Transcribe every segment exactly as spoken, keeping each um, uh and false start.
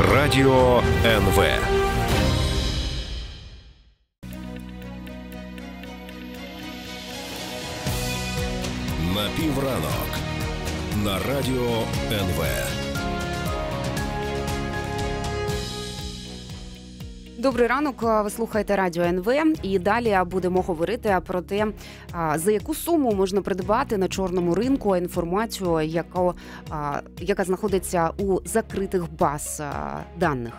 Радіо ен ве. Напівранок на Радіо ен ве. Добрий ранок, ви слухаєте Радіо ен ве, і далі будемо говорити про те, за яку суму можна придбати на чорному ринку інформацію, яка, яка знаходиться у закритих баз даних.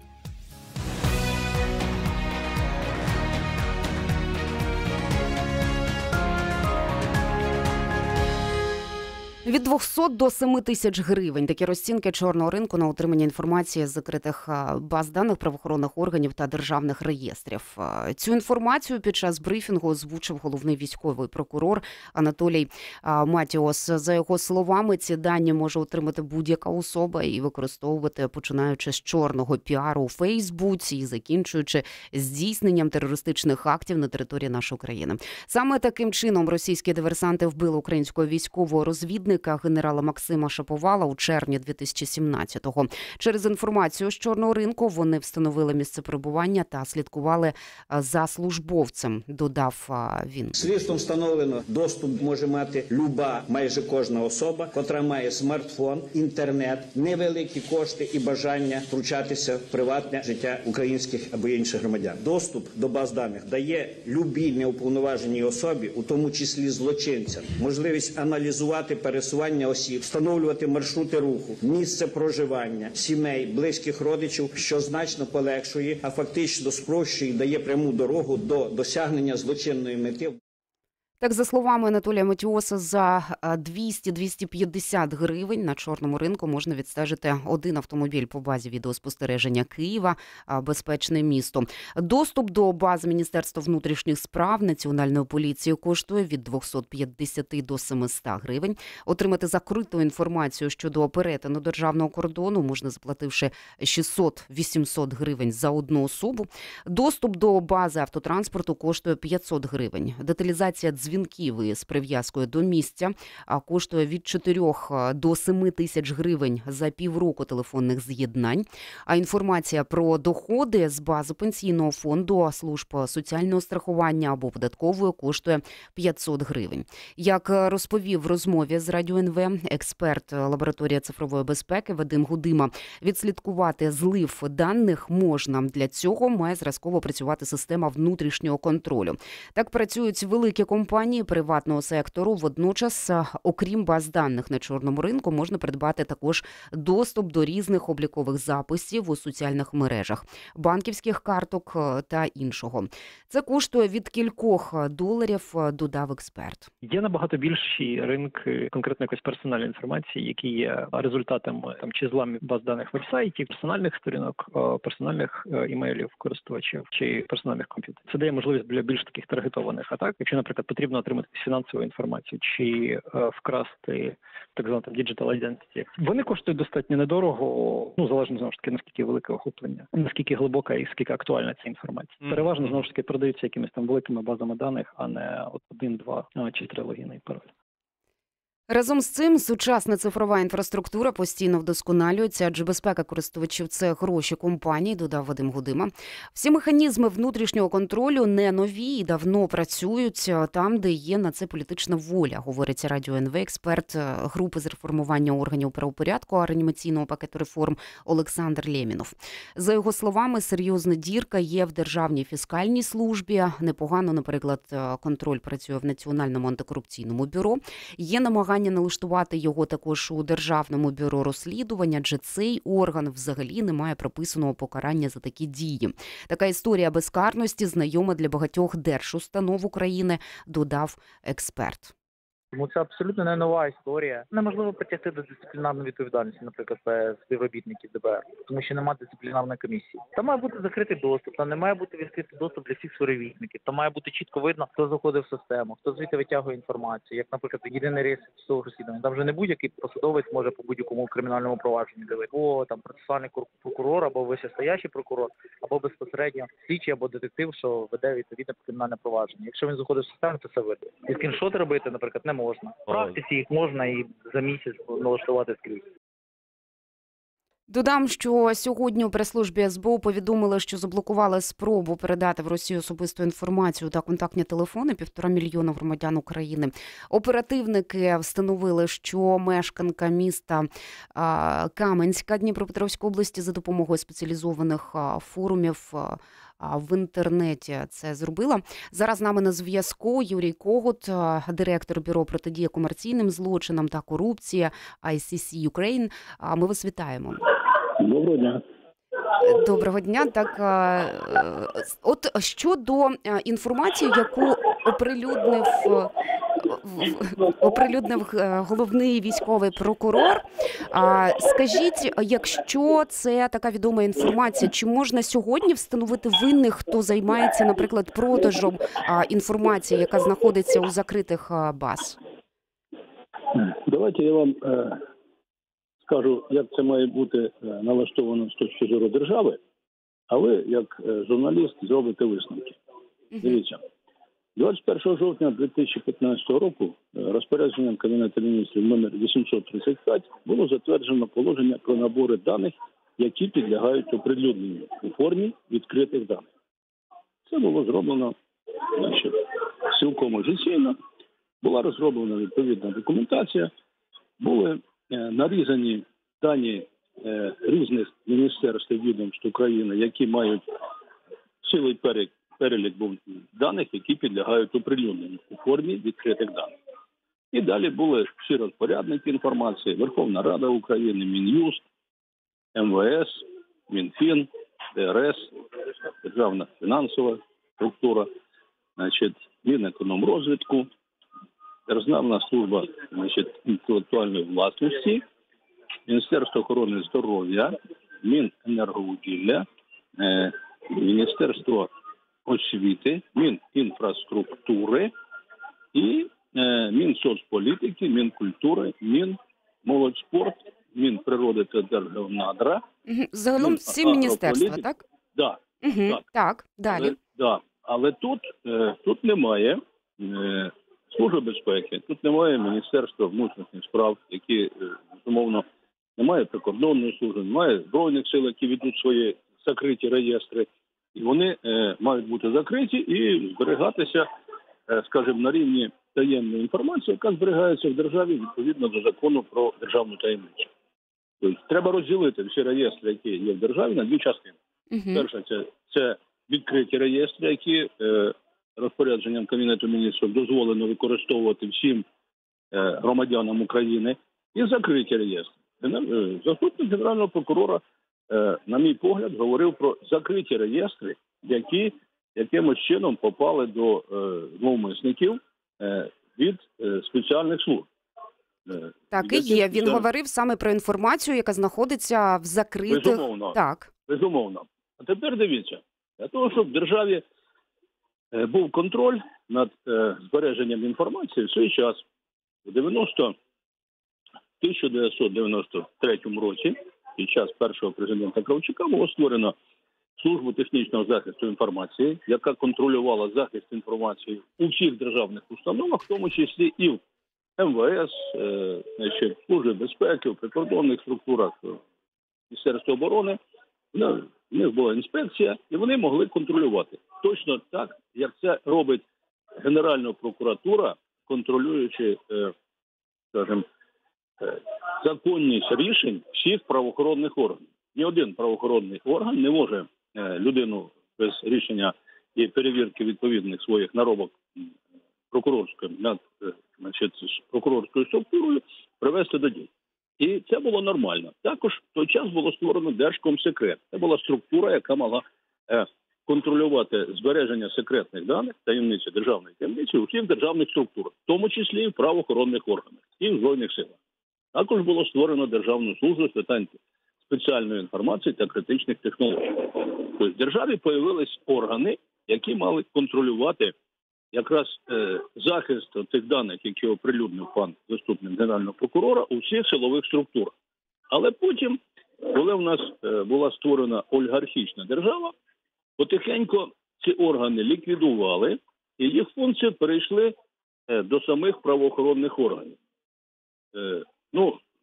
Від двохсот до семи тисяч гривень. Такі розцінки чорного ринку на отримання інформації з закритих баз даних правоохоронних органів та державних реєстрів. Цю інформацію під час брифінгу озвучив головний військовий прокурор Анатолій Матіос. За його словами, ці дані може отримати будь-яка особа і використовувати, починаючи з чорного піару у Фейсбуці і закінчуючи здійсненням терористичних актів на території нашої країни. Саме таким чином російські диверсанти вбили українського військового розвідника генерала Максима Шаповала у червні дві тисячі сімнадцятого. Через інформацію з чорного ринку вони встановили місце перебування та слідкували за службовцем, додав він. Слідством встановлено, доступ може мати люба, майже кожна особа, котра має смартфон, інтернет, невеликі кошти і бажання втручатися в приватне життя українських або інших громадян. Доступ до баз даних дає любій неуповноваженій особі, у тому числі злочинцям, можливість аналізувати пересування осіб, встановлювати маршрути руху, місце проживання, сімей, близьких родичів, що значно полегшує, а фактично спрощує і дає пряму дорогу до досягнення злочинної мети. Так, за словами Анатолія Матіоса, за двісті - двісті п'ятдесят гривень на чорному ринку можна відстежити один автомобіль по базі відеоспостереження Києва «Безпечне місто». Доступ до бази Міністерства внутрішніх справ Національної поліції коштує від двохсот п'ятдесяти до семисот гривень. Отримати закриту інформацію щодо перетину державного кордону можна, заплативши шістсот - вісімсот гривень за одну особу. Доступ до бази автотранспорту коштує п'ятсот гривень. Деталізація дзвінків Дзвінків із прив'язкою до місця коштує від чотирьох до семи тисяч гривень за півроку телефонних з'єднань. А інформація про доходи з бази пенсійного фонду, служб соціального страхування або податкової коштує п'ятсот гривень. Як розповів в розмові з Радіо ен ве експерт лабораторії цифрової безпеки Вадим Гудима, відслідкувати злив даних можна. Для цього має зразково працювати система внутрішнього контролю. Так працюють великі компанії приватного сектору. Водночас, окрім баз даних на чорному ринку, можна придбати також доступ до різних облікових записів у соціальних мережах, банківських карток та іншого. Це коштує від кількох доларів, додав експерт. Є набагато більші ринки конкретно якоїсь персональної інформації, які є результатами там чи зламів баз даних веб-сайтів, персональних сторінок, персональних імейлів користувачів чи персональних комп'ютерів. Це дає можливість для більш таких таргетованих атак, якщо, наприклад, потрібно отримати фінансову інформацію чи е, вкрасти так звану там digital identity. Вони коштують достатньо недорого, ну залежно знову ж таки наскільки велике охоплення, наскільки глибока і скільки актуальна ця інформація. Mm-hmm. Переважно знову ж таки продаються якимись там великими базами даних, а не от один, два чи три логіни і пароль. Разом з цим сучасна цифрова інфраструктура постійно вдосконалюється, адже безпека користувачів – це гроші компаній, додав Вадим Гудима. Всі механізми внутрішнього контролю не нові і давно працюють там, де є на це політична воля, говорить Радіо ен ве експерт групи з реформування органів правопорядку реанімаційного пакету реформ Олександр Лємінов. За його словами, серйозна дірка є в Державній фіскальній службі. Непогано, наприклад, контроль працює в Національному антикорупційному бюро. Є намагання налаштувати його також у Державному бюро розслідування, адже цей орган взагалі не має прописаного покарання за такі дії. Така історія безкарності знайома для багатьох держустанов України, додав експерт. Тому це абсолютно не нова історія. Неможливо притягти до дисциплінарної відповідальності, наприклад, співробітників де бе ер, тому що немає дисциплінарної комісії. Там має бути закритий доступ, там не має бути відкритий доступ для всіх співробітників. Там має бути чітко видно, хто заходив в систему, хто звідти витягує інформацію, як, наприклад, єдиний реєстр судового розслідування. Там вже не будь-який посадовець може по будь-якому кримінальному провадженню дивитися. Або там процесуальний прокурор, або вищестоящий прокурор, або безпосередньо слідчий або детектив, що веде відповідне кримінальне провадження. Якщо він заходить в систему, то це видно. І скріншоти робити, наприклад, не можна. В практиці їх можна і за місяць налаштувати скрізь. Додам, що сьогодні у прес-службі ес бе у повідомили, що заблокували спробу передати в Росію особисту інформацію та контактні телефони півтора мільйона громадян України. Оперативники встановили, що мешканка міста Каменська Дніпропетровської області за допомогою спеціалізованих форумів в інтернеті це зробила. Зараз з нами на зв'язку Юрій Когут, директор Бюро протидії комерційним злочинам та корупції ай сі сі Ukraine. Ми вас вітаємо. Доброго дня. Доброго дня. Так, от щодо інформації, яку оприлюднив оприлюднив головний військовий прокурор. Скажіть, якщо це така відома інформація, чи можна сьогодні встановити винних, хто займається, наприклад, продажем інформації, яка знаходиться у закритих баз? Давайте я вам е, скажу, як це має бути налаштовано з точки зору держави, а ви, як журналіст, зробите висновки. Uh-huh. Дивіться. двадцять першого жовтня дві тисячі п'ятнадцятого року розпорядженням Кабінету міністрів номер вісімсот тридцять п'ять було затверджено положення про набори даних, які підлягають оприлюдненню у формі відкритих даних. Це було зроблено, значить, цілком офіційно, була розроблена відповідна документація, були е, нарізані дані е, різних міністерств і відомств України, які мають цілий перелік перелік був даних, які підлягають оприлюдненню у формі відкритих даних. І далі були всі розпорядники інформації, Верховна Рада України, Мін'юст, ем ве ес, Мінфін, де ер ес, Державна фінансова структура, значить, Мінекономрозвитку, Державна служба, значить, інтелектуальної власності, Міністерство охорони здоров'я, Міненерговугілля, е, Міністерство освіти, Мінінфраструктури і е, Мінсоцполітики, Мінкультури, Мінмолодьспорт, Мінприроди та Держгеонадра. Угу. Загалом всі міністерства, так? Да, угу. Так. Так, далі. Але, да. Але тут, е, тут немає е, Служби безпеки, тут немає Міністерства внутрішніх справ, які, е, безумовно, немає прикордонної служби, немає Збройних сил, які ведуть свої закриті реєстри. І вони е, мають бути закриті і зберігатися, е, скажімо, на рівні таємної інформації, яка зберігається в державі відповідно до закону про державну таємницю. Тобто треба розділити всі реєстри, які є в державі, на дві частини. Uh-huh. Перше, це, це відкриті реєстри, які е, розпорядженням Кабінету міністрів дозволено використовувати всім е, громадянам України, і закриті реєстри. Заступник Генерального прокурора, на мій погляд, говорив про закриті реєстри, які якимось чином попали до зловмисників від спеціальних служб. Так і є. Він говорив саме про інформацію, яка знаходиться в закритих... Безумовно. Так. Безумовно. А тепер дивіться, для того, щоб в державі був контроль над збереженням інформації, в свій час, в тисяча дев'ятсот дев'яносто третьому році, під час першого президента Кравчука, було створено службу технічного захисту інформації, яка контролювала захист інформації у всіх державних установах, в тому числі і в ем ве ес, е, Службі безпеки, в прикордонних структурах Міністерства оборони. В них була інспекція, і вони могли контролювати. Точно так, як це робить Генеральна прокуратура, контролюючи, е, скажімо, законність рішень всіх правоохоронних органів. Ні один правоохоронний орган не може е, людину без рішення і перевірки відповідних своїх наробок прокурорською, над, е, значить, з прокурорською структурою привести до дій. І це було нормально. Також в той час було створено Держкомсекрет. Це була структура, яка мала е, контролювати збереження секретних даних, таємниці, державної таємниці у всіх державних структурах, в тому числі і в правоохоронних органах, і в Збройних силах. Також було створено Державну службу з питань спеціальної інформації та критичних технологій. Тобто в державі з'явились органи, які мали контролювати якраз е, захист тих даних, які оприлюднив пан заступник Генерального прокурора, у всіх силових структурах. Але потім, коли в нас е, була створена олігархічна держава, потихеньку ці органи ліквідували, і їх функції перейшли е, до самих правоохоронних органів. Е, ну,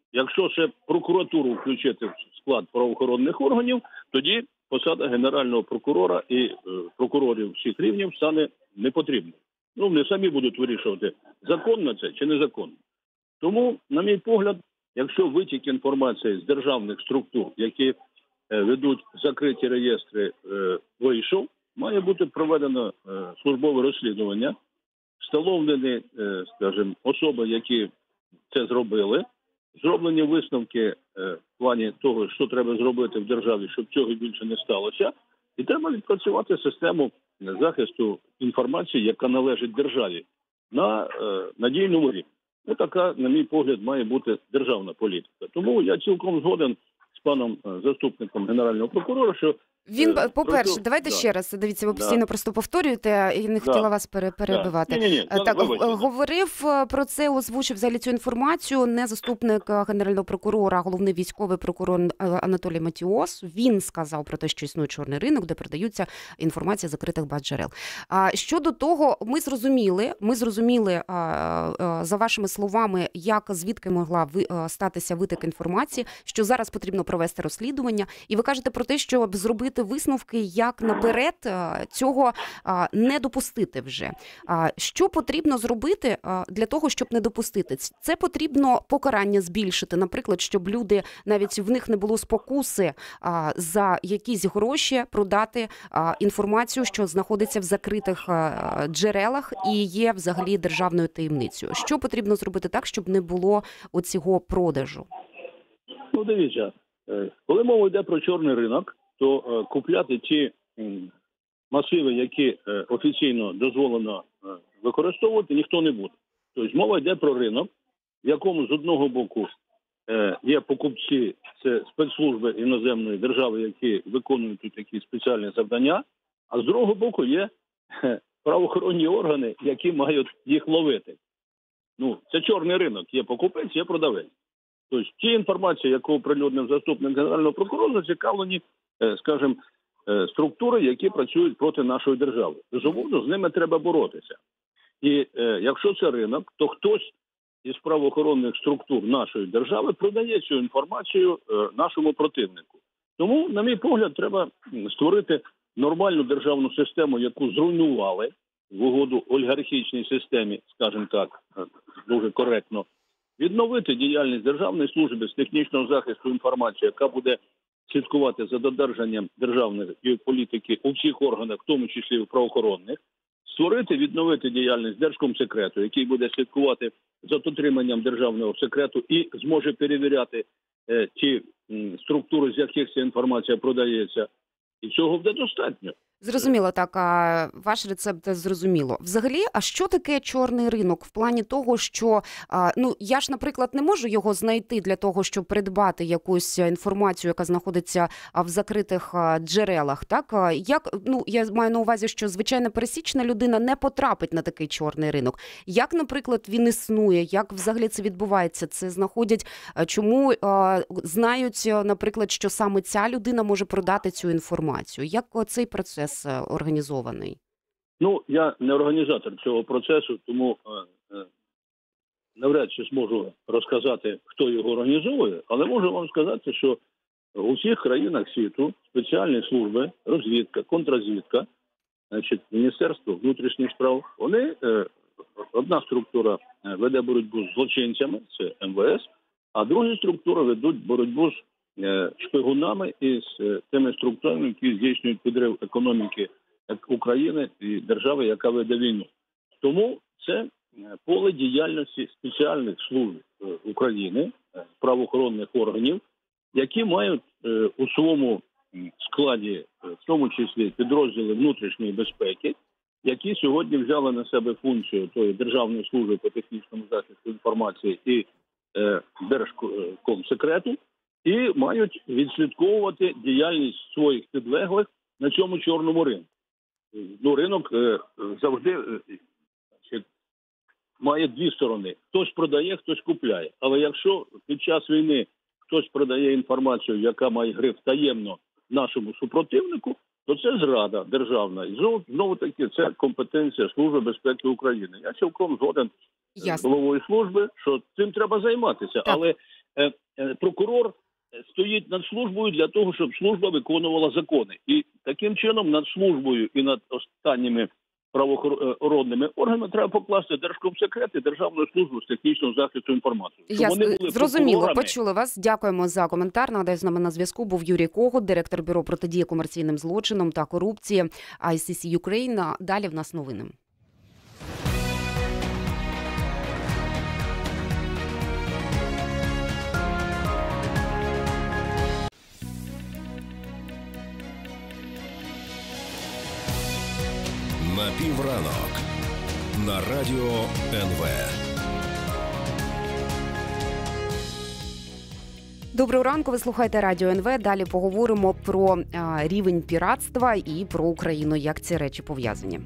Якщо ще прокуратуру включити в склад правоохоронних органів, тоді посада генерального прокурора і е, прокурорів всіх рівнів стане непотрібною. Ну, вони самі будуть вирішувати, законно це чи незаконно. Тому, на мій погляд, якщо витік інформації з державних структур, які е, ведуть закриті реєстри, е, вийшов, має бути проведено е, службове розслідування, встановлені, е, скажімо, особи, які це зробили, зроблені висновки е, в плані того, що треба зробити в державі, щоб цього більше не сталося. І треба відпрацювати систему захисту інформації, яка належить державі, на е, надійному рівні. Ось така, на мій погляд, має бути державна політика. Тому я цілком згоден з паном е, заступником Генерального прокурора, що Він, е, по-перше, просто- давайте да. ще раз, дивіться, ви Да. постійно просто повторюєте, і не хотіла вас пере- перебивати. Ні-ні-ні, Е, Так, вибачте. г- говорив е, про це, озвучив взагалі цю інформацію не заступник е, генерального прокурора, а головний військовий прокурор е, Анатолій Матіос. Він сказав про те, що існує чорний ринок, де продаються інформація закритих баз джерел. А щодо того, ми зрозуміли, ми зрозуміли е, е, за вашими словами, як звідки могла ви- е, статися витік інформації, що зараз потрібно провести розслідування. І ви кажете про те, щоб зробити висновки, як наперед е, цього а, не допустити вже. А, що потрібно зробити а, для того, щоб не допустити? Це потрібно покарання збільшити, наприклад, щоб люди, навіть в них не було спокуси а, за якісь гроші продати а, інформацію, що знаходиться в закритих а, джерелах і є взагалі державною таємницею. Що потрібно зробити так, щоб не було оцього продажу? Ну, дивіться, е, коли мова йде про чорний ринок, то е, купляти ті м, масиви, які е, офіційно дозволено е, використовувати, ніхто не буде. Тобто мова йде про ринок, в якому з одного боку е, є покупці, це спецслужби іноземної держави, які виконують тут такі спеціальні завдання, а з другого боку є е, правоохоронні органи, які мають їх ловити. Ну, це чорний ринок, є покупець, є продавець. Тобто ті інформації, яку оприлюднив заступник генерального прокурора, зацікавлені, е, скажімо, е, структури, які працюють проти нашої держави. Безумовно, з ними треба боротися. І е, якщо це ринок, то хтось із правоохоронних структур нашої держави продає цю інформацію е, нашому противнику. Тому, на мій погляд, треба м, створити нормальну державну систему, яку зруйнували в угоду олігархічній системі, скажімо так, е, дуже коректно, відновити діяльність Державної служби з технічного захисту інформації, яка буде слідкувати за додержанням державної політики у всіх органах, в тому числі і в правоохоронних, створити, відновити діяльність Держкомсекрету, який буде слідкувати за дотриманням державного секрету і зможе перевіряти е, ті м, структури, з яких ця інформація продається. І цього буде достатньо. Зрозуміло, так, а ваш рецепт зрозуміло. Взагалі, а що таке чорний ринок? В плані того, що, а, ну, я ж, наприклад, не можу його знайти для того, щоб придбати якусь інформацію, яка знаходиться а, в закритих а, джерелах, так? А, як, ну, я маю на увазі, що звичайна пересічна людина не потрапить на такий чорний ринок. Як, наприклад, він існує? Як взагалі це відбувається? Це знаходять, а, чому а, знають, наприклад, що саме ця людина може продати цю інформацію? Як цей процес організований? Ну, я не організатор цього процесу, тому е, е, навряд чи зможу розказати, хто його організовує, але можу вам сказати, що у всіх країнах світу спеціальні служби, розвідка, контррозвідка, значить, Міністерство внутрішніх справ, вони, е, одна структура веде боротьбу з злочинцями, це ем ве ес, а друга структура ведуть боротьбу з е, шпигунами і з е, тими структурами, які здійснюють підрив економіки України і держави, яка веде війну. Тому це поле діяльності спеціальних служб України, правоохоронних органів, які мають у своєму складі, в тому числі підрозділи внутрішньої безпеки, які сьогодні взяли на себе функцію тої Державної служби по технічному захисту інформації і е, Держкомсекрету, і мають відслідковувати діяльність своїх підлеглих на цьому чорному ринку. Ну, ринок е, завжди е, має дві сторони. Хтось продає, хтось купляє. Але якщо під час війни хтось продає інформацію, яка має гриф таємно нашому супротивнику, то це зрада державна. І знову, знову таки, це компетенція Служби безпеки України. Я цілком згоден з головою служби, що цим треба займатися. Так. Але е, е, прокурор стоїть над службою для того, щоб служба виконувала закони. І таким чином над службою і над останніми правоохоронними органами треба покласти Держкомсекрет і Державну службу з технічного захисту інформації. Я зрозуміло, почули вас. Дякуємо за коментар. Нагадаю, з нами на зв'язку був Юрій Когут, директор Бюро протидії комерційним злочинам та корупції ай сі сі Ukraine. Далі в нас новини. Напівранок на радіо ен ве. Доброго ранку, ви слухаєте Радіо ен ве. Далі поговоримо про а, рівень піратства і про Україну. Як ці речі пов'язані?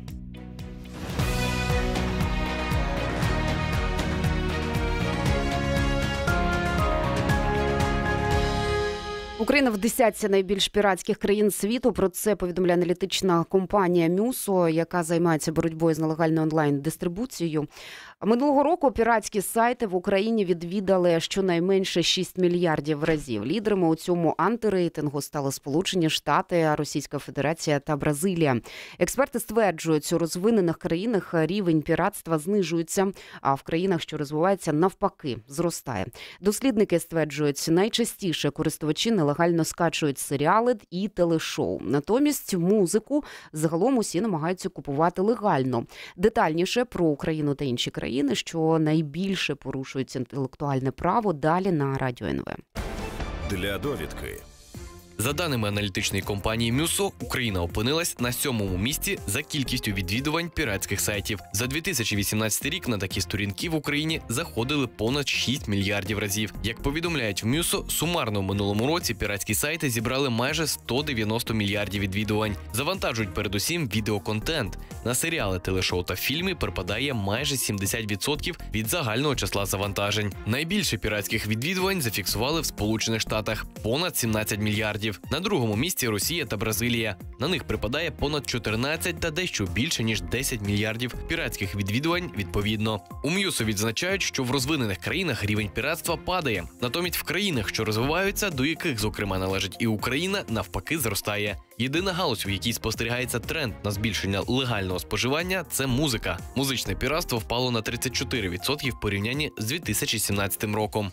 Україна в десятці найбільш піратських країн світу. Про це повідомляє аналітична компанія Мюсо, яка займається боротьбою з нелегальною онлайн-дистрибуцією. Минулого року піратські сайти в Україні відвідали щонайменше шість мільярдів разів. Лідерами у цьому антирейтингу стали Сполучені Штати, Російська Федерація та Бразилія. Експерти стверджують, у розвинених країнах рівень піратства знижується, а в країнах, що розвиваються, навпаки, зростає. Дослідники стверджують, найчастіше користувачі нелегально скачують серіали і телешоу. Натомість музику загалом усі намагаються купувати легально. Детальніше про Україну та інші країни, що найбільше порушують інтелектуальне право, далі на Радіо ен ве. Для довідки. За даними аналітичної компанії Мюсо, Україна опинилась на сьомому місці за кількістю відвідувань піратських сайтів. За дві тисячі вісімнадцятий рік на такі сторінки в Україні заходили понад шість мільярдів разів. Як повідомляють в Мюсо, сумарно в минулому році піратські сайти зібрали майже сто дев'яносто мільярдів відвідувань. Завантажують передусім відеоконтент. На серіали, телешоу та фільми припадає майже сімдесят відсотків від загального числа завантажень. Найбільше піратських відвідувань зафіксували в Сполучених Штатах – понад сімнадцять мільярдів. На другому місці Росія та Бразилія. На них припадає понад чотирнадцять та дещо більше, ніж десять мільярдів піратських відвідувань відповідно. У Мюсо відзначають, що в розвинених країнах рівень піратства падає. Натомість в країнах, що розвиваються, до яких, зокрема, належить і Україна, навпаки зростає. Єдина галузь, у якій спостерігається тренд на збільшення легального споживання – це музика. Музичне піратство впало на тридцять чотири відсотки в порівнянні з дві тисячі сімнадцятим роком.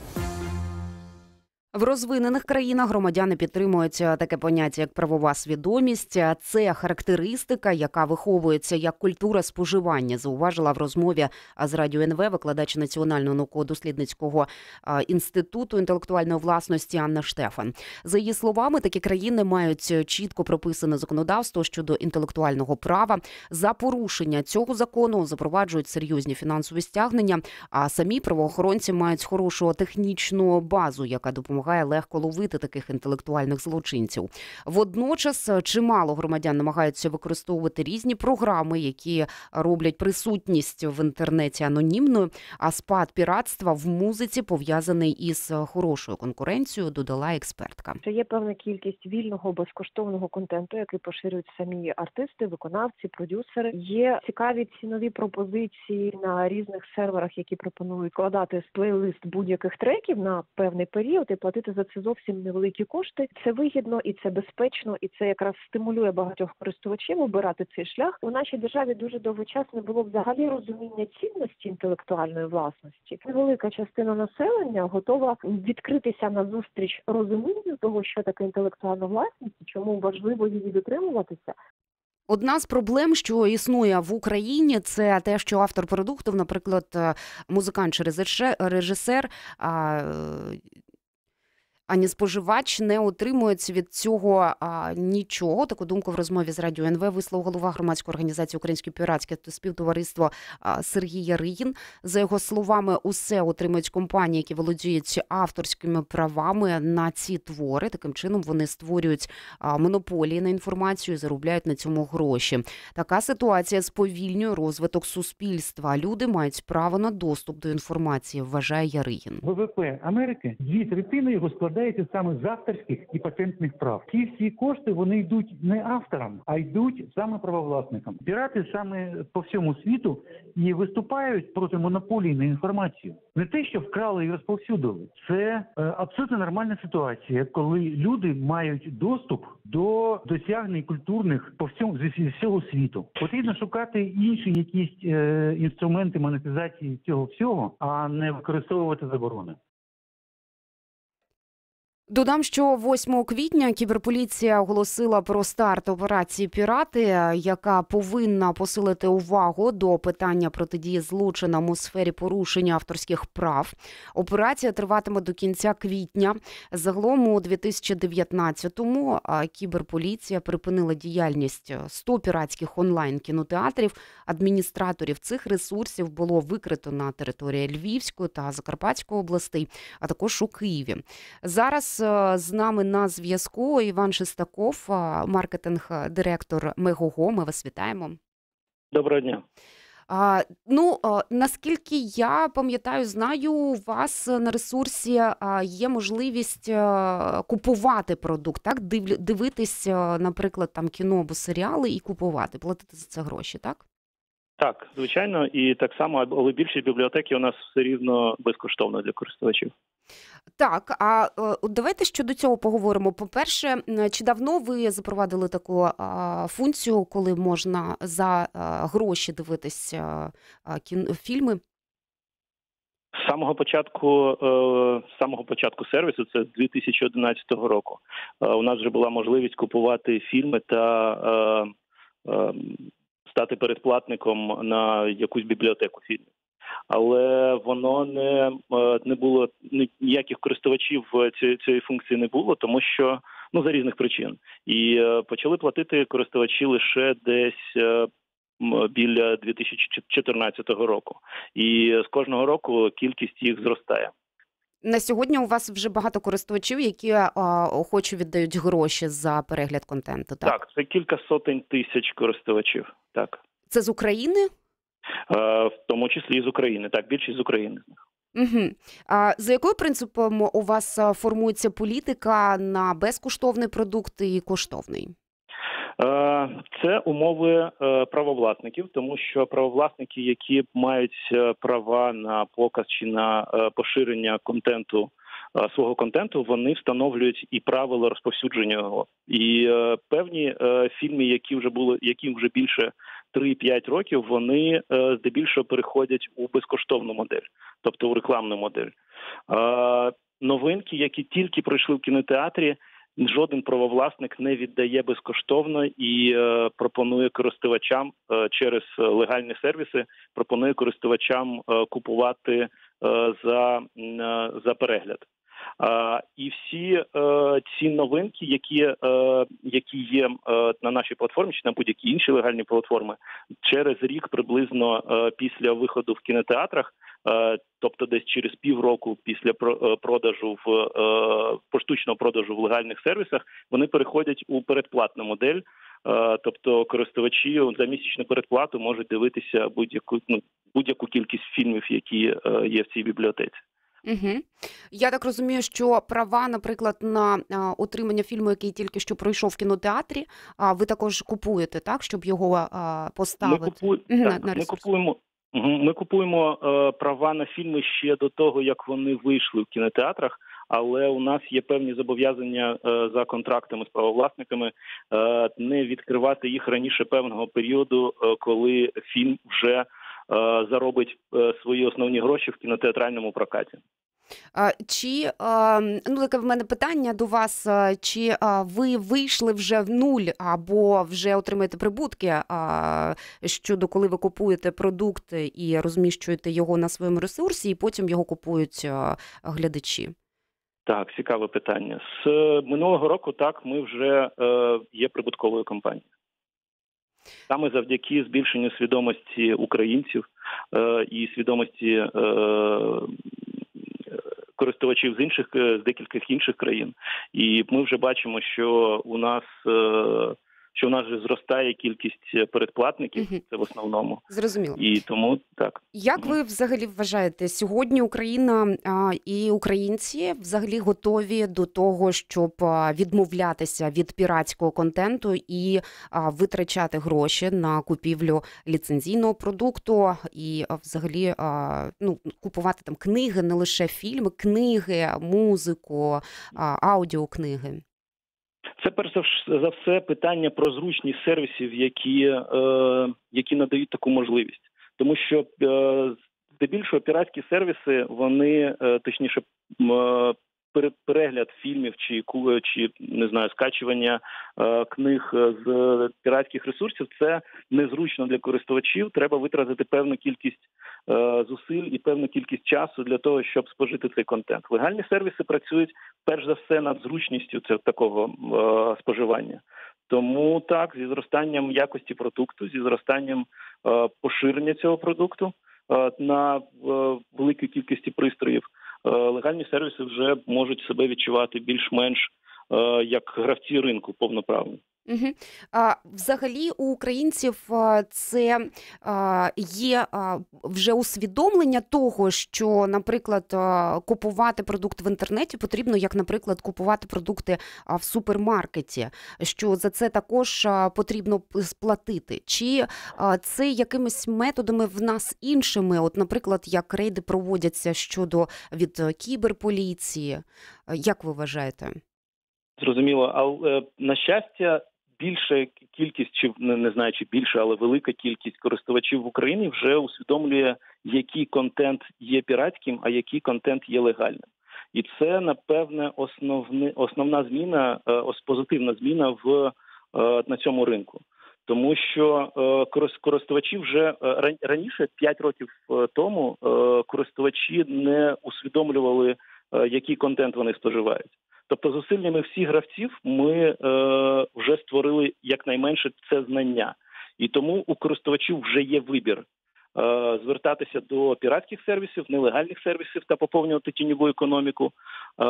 В розвинених країнах громадяни підтримують таке поняття, як правова свідомість. Це характеристика, яка виховується як культура споживання, зауважила в розмові з Радіо ен ве викладач Національного науково-дослідницького інституту інтелектуальної власності Анна Штефан. За її словами, такі країни мають чітко прописане законодавство щодо інтелектуального права. За порушення цього закону запроваджують серйозні фінансові стягнення, а самі правоохоронці мають хорошу технічну базу, яка допомагає допомагає легко ловити таких інтелектуальних злочинців. Водночас чимало громадян намагаються використовувати різні програми, які роблять присутність в інтернеті анонімною, а спад піратства в музиці пов'язаний із хорошою конкуренцією, додала експертка. Це є певна кількість вільного безкоштовного контенту, який поширюють самі артисти, виконавці, продюсери. Є цікаві цінові пропозиції на різних серверах, які пропонують складати плейлист будь-яких треків на певний період і платити за це зовсім невеликі кошти. Це вигідно і це безпечно, і це якраз стимулює багатьох користувачів обирати цей шлях. У нашій державі дуже довгий час не було взагалі розуміння цінності інтелектуальної власності. Невелика частина населення готова відкритися на зустріч розумінню того, що таке інтелектуальна власність, чому важливо її дотримуватися. Одна з проблем, що існує в Україні, це те, що автор продукту, наприклад, музикант чи режисер, ані споживач не отримують від цього а, нічого. Таку думку в розмові з Радіо ен ве висловив голова громадської організації «Українське піратське співтовариство» Сергій Яригін. За його словами, усе отримують компанії, які володіють авторськими правами на ці твори. Таким чином вони створюють а, монополії на інформацію і заробляють на цьому гроші. Така ситуація сповільнює розвиток суспільства. Люди мають право на доступ до інформації, вважає Яригін. ВВП Америки, дві третини його складає складається саме з авторських і патентних прав. Ці всі кошти, вони йдуть не авторам, а йдуть саме правовласникам. Пірати саме по всьому світу і виступають проти монополії на інформацію. Не те, що вкрали і розповсюдили. Це е, абсолютно нормальна ситуація, коли люди мають доступ до досягнень культурних по всьому зі всього світу. Потрібно шукати інші якісь е, інструменти монетизації цього всього, а не використовувати заборони. Додам, що восьмого квітня кіберполіція оголосила про старт операції «Пірати», яка повинна посилити увагу до питання протидії злочинам у сфері порушення авторських прав. Операція триватиме до кінця квітня. Загалом у дві тисячі дев'ятнадцятому кіберполіція припинила діяльність ста піратських онлайн-кінотеатрів. Адміністраторів цих ресурсів було викрито на території Львівської та Закарпатської областей, а також у Києві. Зараз з нами на зв'язку Іван Шестаков, маркетинг-директор Мегого. Ми вас вітаємо. Доброго дня. А, ну, а, наскільки я пам'ятаю, знаю, у вас на ресурсі а, є можливість а, купувати продукт, так? Див, дивитись, а, наприклад, там кіно або серіали і купувати, платити за це гроші, так? Так, звичайно, і так само, але більшість бібліотеки у нас все рівно безкоштовно для користувачів. Так, а давайте щодо цього поговоримо. По-перше, чи давно ви запровадили таку а, функцію, коли можна за а, гроші дивитись а, кін... фільми? З самого початку, з самого початку сервісу, це з дві тисячі одинадцятого року, у нас вже була можливість купувати фільми та стати передплатником на якусь бібліотеку фільмів. Але воно не, не було, ніяких користувачів цієї, цієї функції не було, тому що, ну, за різних причин. І почали платити користувачі лише десь біля дві тисячі чотирнадцятого року. І з кожного року кількість їх зростає. На сьогодні у вас вже багато користувачів, які а, охоче віддають гроші за перегляд контенту, так? Так, це кілька сотень тисяч користувачів, так. Це з України? В тому числі і з України, так, більшість з України. Угу. А за якою принципом у вас формується політика на безкоштовний продукт і коштовний? Це умови правовласників, тому що правовласники, які мають права на показ чи на поширення контенту, свого контенту, вони встановлюють і правила розповсюдження його. І певні фільми, які вже були, яким вже більше три-п'ять років, вони здебільшого переходять у безкоштовну модель, тобто у рекламну модель. Новинки, які тільки пройшли в кінотеатрі, жоден правовласник не віддає безкоштовно і е, пропонує користувачам е, через легальні сервіси, пропонує користувачам е, купувати е, за, е, за перегляд. Е, і всі е, ці новинки, які, е, які є е, на нашій платформі, чи на будь-які інші легальні платформи, через рік приблизно е, після виходу в кінотеатрах, тобто десь через півроку після продажу в поштучного продажу в легальних сервісах, вони переходять у передплатну модель. Тобто користувачі за місячну передплату можуть дивитися будь-яку, ну, будь-яку кількість фільмів, які є в цій бібліотеці. Угу. Я так розумію, що права, наприклад, на а, отримання фільму, який тільки що пройшов в кінотеатрі, а ви також купуєте, так, щоб його а, поставити? Ми, купу... угу, так, на, на ми купуємо. Ми купуємо е, права на фільми ще до того, як вони вийшли в кінотеатрах, але у нас є певні зобов'язання е, за контрактами з правовласниками е, не відкривати їх раніше певного періоду, е, коли фільм вже е, заробить е, свої основні гроші в кінотеатральному прокаті. Чи, ну, таке в мене питання до вас, чи ви вийшли вже в нуль або вже отримаєте прибутки щодо коли ви купуєте продукт і розміщуєте його на своєму ресурсі, і потім його купують глядачі? Так, цікаве питання. З минулого року, так, ми вже е, є прибутковою компанією. Саме завдяки збільшенню свідомості українців е, і свідомості е, користувачів з інших, з декількох інших країн. І ми вже бачимо, що у нас, що в нас же зростає кількість передплатників, угу. це в основному. Зрозуміло. І тому так. Як ви взагалі вважаєте, сьогодні Україна а, і українці взагалі готові до того, щоб а, відмовлятися від піратського контенту і а, витрачати гроші на купівлю ліцензійного продукту і а, взагалі а, ну, купувати там книги, не лише фільми, книги, музику, а, аудіокниги? Це, перш за все, питання про зручність сервісів, які, е, які надають таку можливість. Тому що, е, здебільшого, піратські сервіси, вони, е, точніше, е, перегляд фільмів чи, чи не знаю, скачування е, книг з піратських ресурсів, це незручно для користувачів. Треба витратити певну кількість е, зусиль і певну кількість часу для того, щоб спожити цей контент. Легальні сервіси працюють, перш за все, над зручністю цього такого е, споживання. Тому так, зі зростанням якості продукту, зі зростанням е, поширення цього продукту е, на е, великій кількості пристроїв, легальні сервіси вже можуть себе відчувати більш-менш е, як гравці ринку повноправно. Угу. А, взагалі у українців це а, є а, вже усвідомлення того, що, наприклад, а, купувати продукт в інтернеті потрібно, як, наприклад, купувати продукти а, в супермаркеті, що за це також а, потрібно сплатити. Чи а, це якимись методами в нас іншими, от, наприклад, як рейди проводяться щодо від кіберполіції? Як ви вважаєте? Зрозуміло, але, на щастя, більша кількість, чи не знаю, чи більше, але велика кількість користувачів в Україні вже усвідомлює, який контент є піратським, а який контент є легальним. І це, напевне, основне, основна зміна, позитивна зміна в, на цьому ринку. Тому що користувачі вже раніше, п'ять років тому, користувачі не усвідомлювали, який контент вони споживають. Тобто зусиллями всіх гравців ми е, вже створили якнайменше це знання. І тому у користувачів вже є вибір е, звертатися до піратських сервісів, нелегальних сервісів та поповнювати тіньову економіку, е,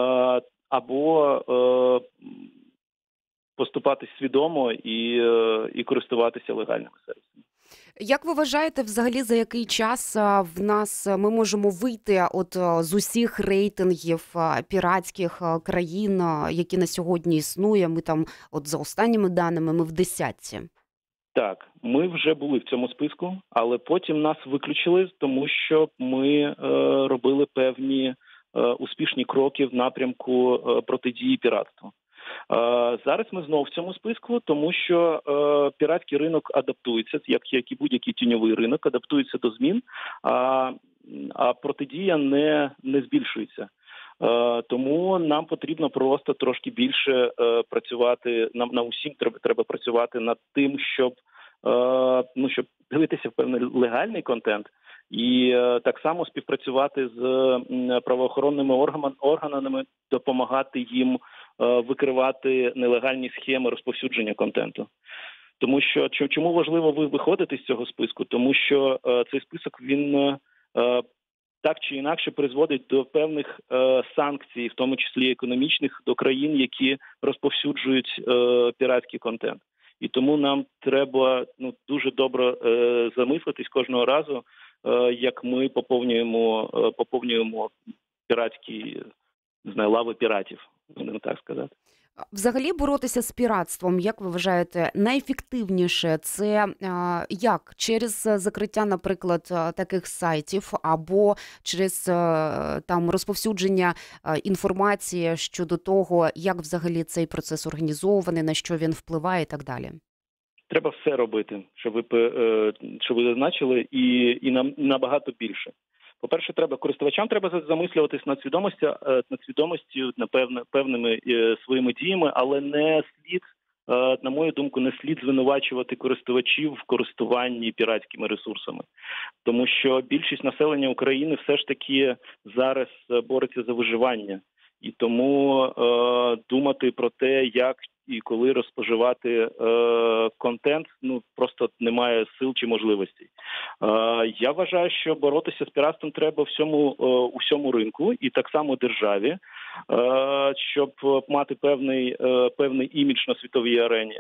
або е, поступати свідомо і, е, і користуватися легальними сервісами. Як ви вважаєте, взагалі, за який час в нас ми можемо вийти от з усіх рейтингів піратських країн, які на сьогодні існує? Ми там, от за останніми даними, ми в десятці. Так, ми вже були в цьому списку, але потім нас виключили, тому що ми е, робили певні е, успішні кроки в напрямку е, протидії піратству. Зараз ми знову в цьому списку, тому що е, піратський ринок адаптується, як, як і будь-який тіньовий ринок, адаптується до змін, а, а протидія не, не збільшується. Е, тому нам потрібно просто трошки більше е, працювати, нам на усім треба, треба працювати над тим, щоб, е, ну, щоб дивитися в певний легальний контент і е, так само співпрацювати з е, правоохоронними органами, органами, допомагати їм викривати нелегальні схеми розповсюдження контенту. Тому що, чому важливо виходити з цього списку? Тому що е, цей список, він е, так чи інакше призводить до певних е, санкцій, в тому числі економічних, до країн, які розповсюджують е, піратський контент. І тому нам треба ну, дуже добре е, замислитись кожного разу, е, як ми поповнюємо, е, поповнюємо піратські, не знаю, лави піратів. Не так сказати. Взагалі боротися з піратством, як ви вважаєте, найефективніше це а, як? Через закриття, наприклад, таких сайтів або через а, там розповсюдження а, інформації щодо того, як взагалі цей процес організований, на що він впливає і так далі? Треба все робити, що ви, що ви зазначили, і, і нам набагато більше. По-перше, треба користувачам треба замислюватись над свідомістю, над свідомістю, напевне, певними е, своїми діями, але не слід, е, на мою думку, не слід звинувачувати користувачів в користуванні піратськими ресурсами. Тому що більшість населення України все ж таки зараз бореться за виживання. І тому е, думати про те, як і коли розпоживати е, контент, ну просто немає сил чи можливостей. Е, я вважаю, що боротися з піратством треба всьому е, усьому ринку і так само державі, е, щоб мати певний е, певний імідж на світовій арені.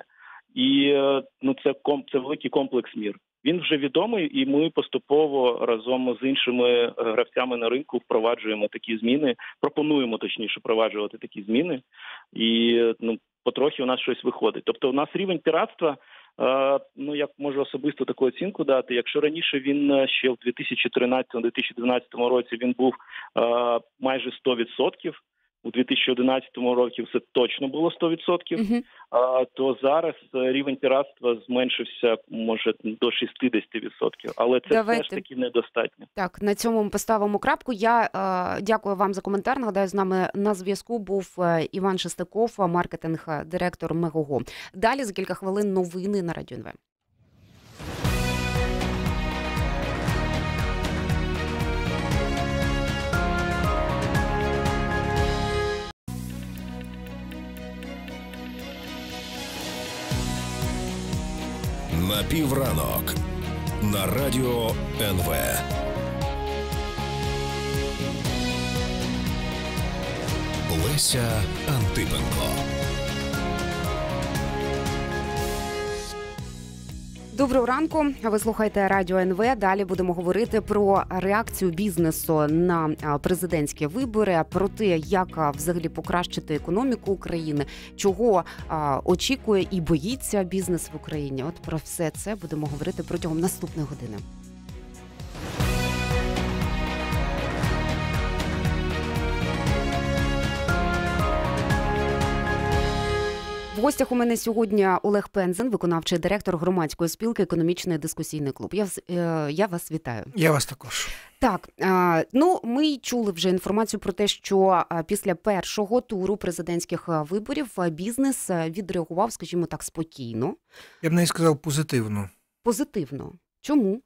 і ну, це, комп, це великий комплекс мір. Він вже відомий, і ми поступово разом з іншими гравцями на ринку впроваджуємо такі зміни, пропонуємо, точніше, впроваджувати такі зміни, і ну, потрохи у нас щось виходить. Тобто у нас рівень піратства, е, ну, я можу особисто таку оцінку дати, якщо раніше він ще в дві тисячі тринадцятому - дві тисячі дванадцятому році він був е, майже сто відсотків, у дві тисячі одинадцятому році це точно було сто відсотків, uh-huh. а, то зараз рівень піратства зменшився, може, до шістдесят відсотків. Але це Давайте. все ж таки недостатньо. Так, на цьому ми поставимо крапку. Я е, дякую вам за коментар. Нагадаю, з нами на зв'язку був Іван Шестаков, маркетинг-директор Мегого. Далі за кілька хвилин новини на Радіо ен ве. Напівранок на Радіо ен ве. Леся Антипенко. Доброго ранку. Ви слухаєте Радіо ен ве. Далі будемо говорити про реакцію бізнесу на президентські вибори, про те, як взагалі покращити економіку України, чого очікує і боїться бізнес в Україні. От про все це будемо говорити протягом наступної години. В гостях у мене сьогодні Олег Пензен, виконавчий директор громадської спілки «Економічний дискусійний клуб». Я, я вас вітаю. Я вас також. Так, ну ми чули вже інформацію про те, що після першого туру президентських виборів бізнес відреагував, скажімо так, спокійно. Я б навіть сказав позитивно. Позитивно. Чому?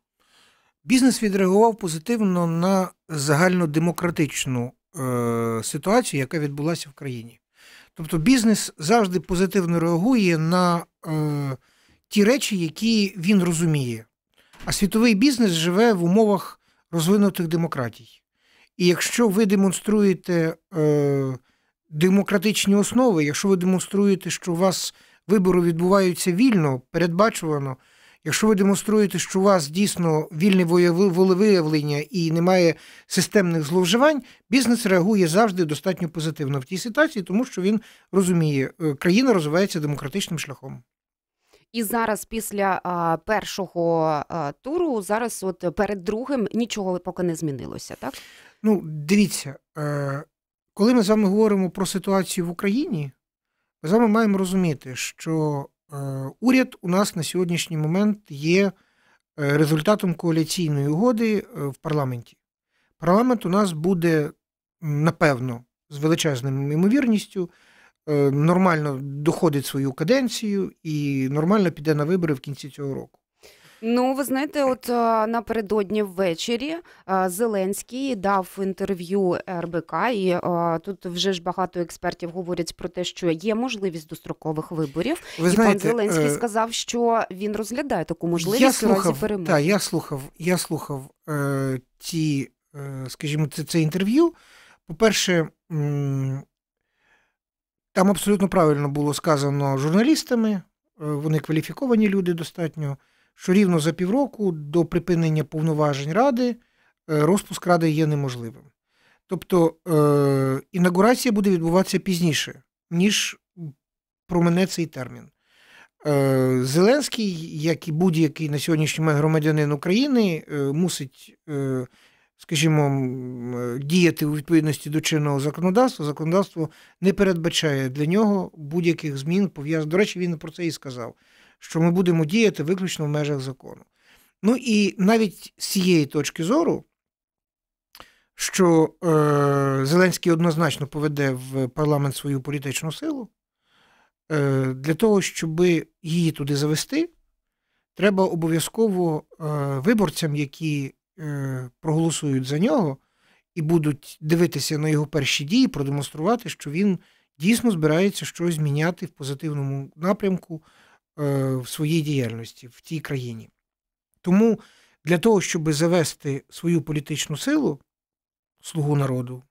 Бізнес відреагував позитивно на загальнодемократичну е- ситуацію, яка відбулася в країні. Тобто бізнес завжди позитивно реагує на е, ті речі, які він розуміє. А світовий бізнес живе в умовах розвинутих демократій. І якщо ви демонструєте е, демократичні основи, якщо ви демонструєте, що у вас вибори відбуваються вільно, передбачувано, якщо ви демонструєте, що у вас дійсно вільне волевиявлення і немає системних зловживань, бізнес реагує завжди достатньо позитивно в тій ситуації, тому що він розуміє, країна розвивається демократичним шляхом. І зараз після а, першого а, туру, зараз от перед другим нічого поки не змінилося, так? Ну, дивіться, е, коли ми з вами говоримо про ситуацію в Україні, ми з вами маємо розуміти, що уряд у нас на сьогоднішній момент є результатом коаліційної угоди в парламенті. Парламент у нас буде, напевно, з величезною ймовірністю, нормально доходить свою каденцію і нормально піде на вибори в кінці цього року. Ну, ви знаєте, от напередодні ввечері Зеленський дав інтерв'ю ер бе ка, і а, тут вже ж багато експертів говорять про те, що є можливість дострокових виборів. Ви і знаєте, пан Зеленський е... сказав, що він розглядає таку можливість я слухав, у разі перемоги. Так, я слухав, я слухав е, ті, е, скажімо, це, це інтерв'ю. По-перше, м, там абсолютно правильно було сказано журналістами, е, вони кваліфіковані люди достатньо, що рівно за півроку до припинення повноважень Ради розпуск Ради є неможливим. Тобто е, інаугурація буде відбуватися пізніше, ніж промине цей термін. Е, Зеленський, як і будь-який на сьогоднішній момент громадянин України, е, мусить, е, скажімо, діяти у відповідності до чинного законодавства. Законодавство не передбачає для нього будь-яких змін пов'язаних. До речі, він про це і сказав, що ми будемо діяти виключно в межах закону. Ну і навіть з цієї точки зору, що е, Зеленський однозначно поведе в парламент свою політичну силу, е, для того, щоб її туди завести, треба обов'язково е, виборцям, які е, проголосують за нього і будуть дивитися на його перші дії, продемонструвати, що він дійсно збирається щось зміняти в позитивному напрямку в своїй діяльності в тій країні. Тому для того, щоб завести свою політичну силу, слугу народу,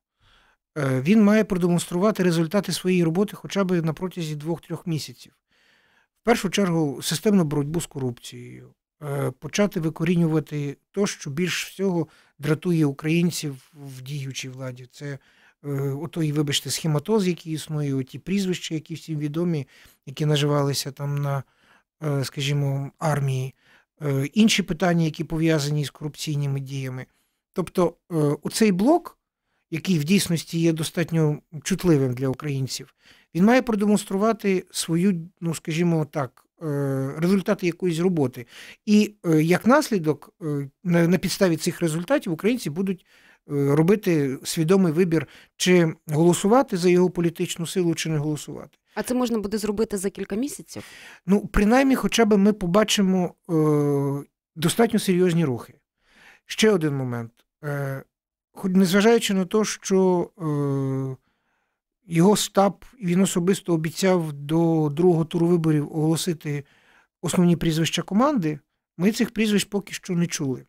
він має продемонструвати результати своєї роботи хоча б на протязі двох-трьох місяців. в першу чергу системну боротьбу з корупцією, почати викорінювати те, що більш всього дратує українців в діючій владі. Це отой, вибачте, схематоз, який існує, оті прізвища, які всім відомі, які наживалися там на, скажімо, армії, інші питання, які пов'язані з корупційними діями. Тобто оцей блок, який в дійсності є достатньо чутливим для українців, він має продемонструвати свою, ну, скажімо так, результати якоїсь роботи. І як наслідок, на підставі цих результатів українці будуть робити свідомий вибір, чи голосувати за його політичну силу, чи не голосувати. А це можна буде зробити за кілька місяців? Ну, принаймні, хоча б ми побачимо е, достатньо серйозні рухи. Ще один момент. Е, хоч незважаючи на те, що е, його штаб, він особисто обіцяв до другого туру виборів оголосити основні прізвища команди, ми цих прізвищ поки що не чули.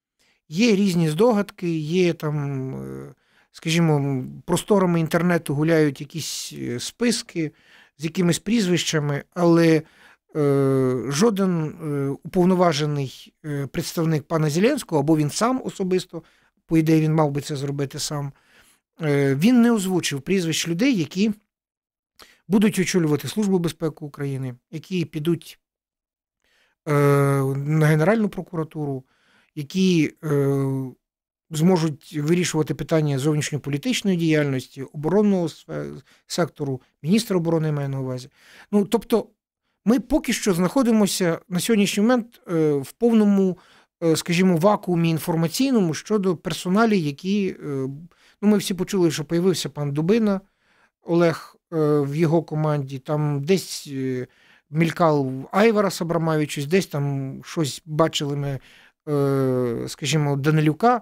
Є різні здогадки, є там, скажімо, просторами інтернету гуляють якісь списки з якимись прізвищами, але е, жоден е, уповноважений е, представник пана Зеленського, або він сам особисто, по ідеї він мав би це зробити сам, е, він не озвучив прізвищ людей, які будуть очолювати Службу безпеки України, які підуть е, на Генеральну прокуратуру, які е, зможуть вирішувати питання зовнішньополітичної діяльності, оборонного сектору, міністра оборони має на увазі. Ну, тобто, ми поки що знаходимося на сьогоднішній момент е, в повному, е, скажімо, вакуумі інформаційному щодо персоналів, які, е, ну, ми всі почули, що появився пан Дубина, Олег е, в його команді, там десь е, мількав Айварас Абрамович, десь там щось бачили ми, скажімо, Данилюка.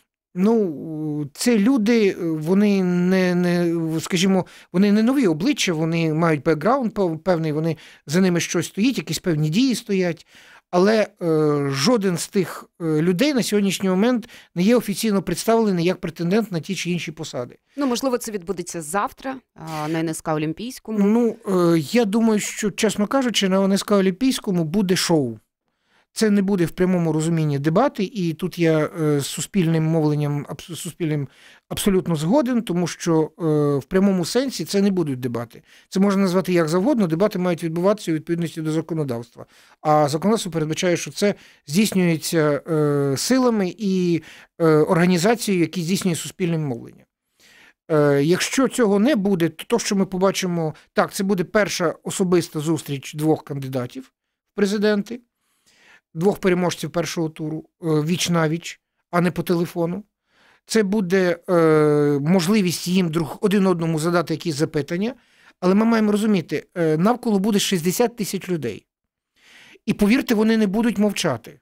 Ну, це люди, вони не, не, скажімо, вони не нові обличчя, вони мають бекграунд певний, вони, за ними щось стоїть, якісь певні дії стоять, але е, жоден з тих людей на сьогоднішній момент не є офіційно представлений як претендент на ті чи інші посади. Ну, можливо, це відбудеться завтра на ен ес ка Олімпійському. Ну, е, я думаю, що, чесно кажучи, на ен ес ка Олімпійському буде шоу. Це не буде в прямому розумінні дебати, і тут я з суспільним мовленням суспільним абсолютно згоден, тому що в прямому сенсі це не будуть дебати. Це можна назвати як завгодно, дебати мають відбуватися у відповідності до законодавства. А законодавство передбачає, що це здійснюється силами і організацією, які здійснює суспільним мовленням. Якщо цього не буде, то те, що ми побачимо, так, це буде перша особиста зустріч двох кандидатів в президенти, двох переможців першого туру віч-навіч, а не по телефону. Це буде е, можливість їм друг один одному задати якісь запитання, але ми маємо розуміти, е, навколо буде шістдесят тисяч людей. І повірте, вони не будуть мовчати.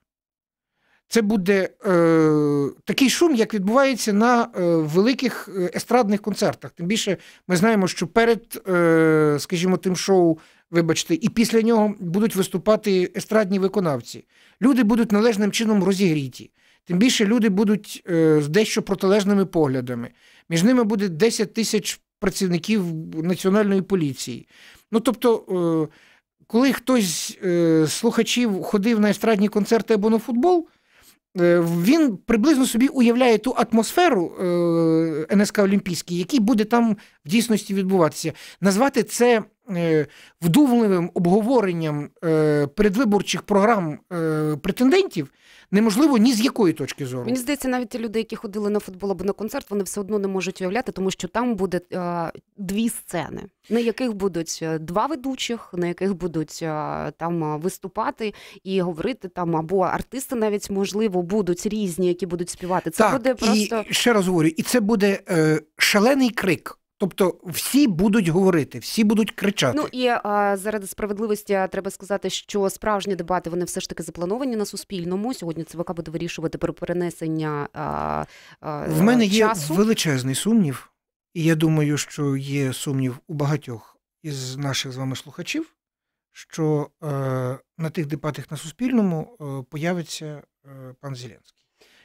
Це буде е, такий шум, як відбувається на е, великих естрадних концертах. Тим більше ми знаємо, що перед, е, скажімо, тим шоу, вибачте, і після нього будуть виступати естрадні виконавці. Люди будуть належним чином розігріті. Тим більше люди будуть е, з дещо протилежними поглядами. Між ними буде десять тисяч працівників Національної поліції. Ну, тобто, е, коли хтось е, з слухачів ходив на естрадні концерти або на футбол, е, він приблизно собі уявляє ту атмосферу е, ен ес ка Олімпійський, який буде там в дійсності відбуватися. Назвати це вдумливим обговоренням е, передвиборчих програм е, претендентів неможливо ні з якої точки зору. Мені здається, навіть ті люди, які ходили на футбол або на концерт, вони все одно не можуть уявляти, тому що там буде е, дві сцени, на яких будуть два ведучих, на яких будуть е, там виступати і говорити там, або артисти навіть, можливо, будуть різні, які будуть співати. Це так, буде просто... і ще раз говорю, і це буде е, шалений крик. Тобто всі будуть говорити, всі будуть кричати. Ну і а, заради справедливості треба сказати, що справжні дебати, вони все ж таки заплановані на Суспільному. Сьогодні ЦВК буде вирішувати про перенесення а, а, В мене часу. Є величезний сумнів, і я думаю, що є сумнів у багатьох із наших з вами слухачів, що е, на тих дебатах на Суспільному е, появиться е, пан Зеленський.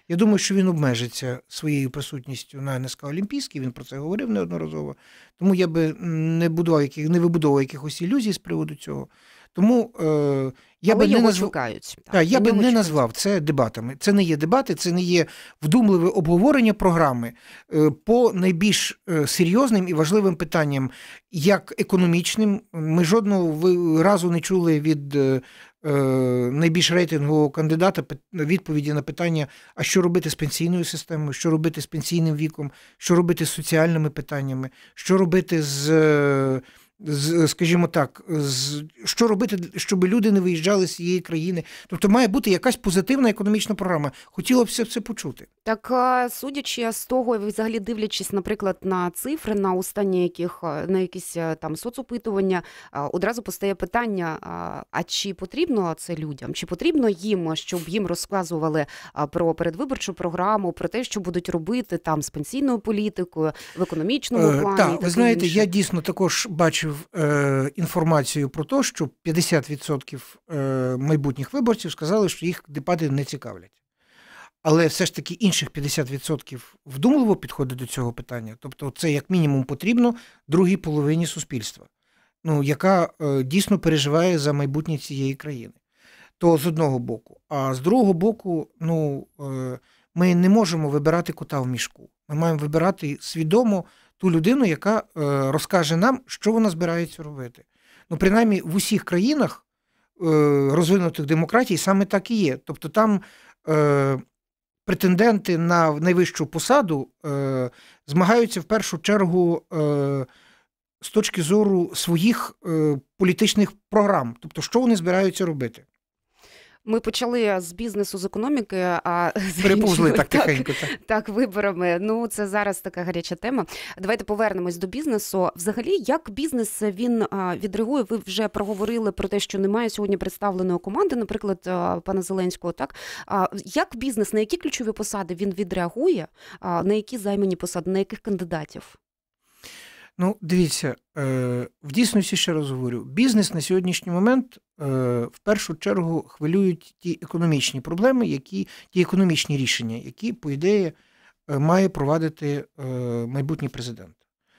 Я думаю, що він обмежиться своєю присутністю на ен ес ка Олімпійській, він про це говорив неодноразово. Тому я би не будував яких, не вибудовував якихось ілюзій з приводу цього. Тому е, я Але би його не назв... чекають. Так, Так, я би не чекають. назвав це дебатами. Це не є дебати, це не є вдумливе обговорення програми е, по найбільш е, серйозним і важливим питанням, як економічним. Ми жодного разу не чули від е, е, найбільш рейтингового кандидата відповіді на питання, а що робити з пенсійною системою, що робити з пенсійним віком, що робити з соціальними питаннями, що робити з... Е, З, скажімо так, з, що робити, щоб люди не виїжджали з цієї країни. Тобто має бути якась позитивна економічна програма. Хотіло б все це почути. Так, судячи з того, взагалі дивлячись, наприклад, на цифри, на останні яких, на якісь там соцопитування, одразу постає питання, а чи потрібно це людям? Чи потрібно їм, щоб їм розказували про передвиборчу програму, про те, що будуть робити там з пенсійною політикою, в економічному плані? Так, ви знаєте, інше? я дійсно також бачив е, інформацію про те, що п'ятдесят відсотків е, майбутніх виборців сказали, що їх дебати не цікавлять. Але все ж таки інших п'ятдесят відсотків вдумливо підходить до цього питання. Тобто це як мінімум потрібно другій половині суспільства, ну, яка е, дійсно переживає за майбутнє цієї країни. То з одного боку. А з другого боку, ну, е, ми не можемо вибирати кота в мішку. Ми маємо вибирати свідомо ту людину, яка е, розкаже нам, що вона збирається робити. Ну, принаймні, в усіх країнах е, розвинутих демократій саме так і є. Тобто там е, претенденти на найвищу посаду е, змагаються в першу чергу е, з точки зору своїх е, політичних програм. Тобто, що вони збираються робити. Ми почали з бізнесу, з економіки, а переповзли так тихенько. Так, так, виборами. Ну, це зараз така гаряча тема. Давайте повернемось до бізнесу. Взагалі, як бізнес, він відреагує? Ви вже проговорили про те, що немає сьогодні представленої команди, наприклад, пана Зеленського, так? Як бізнес, на які ключові посади він відреагує, на які займані посади, на яких кандидатів? Ну, дивіться, в дійсності, ще раз говорю, бізнес на сьогоднішній момент в першу чергу хвилюють ті економічні проблеми, які, ті економічні рішення, які, по ідеї, має провадити майбутній президент.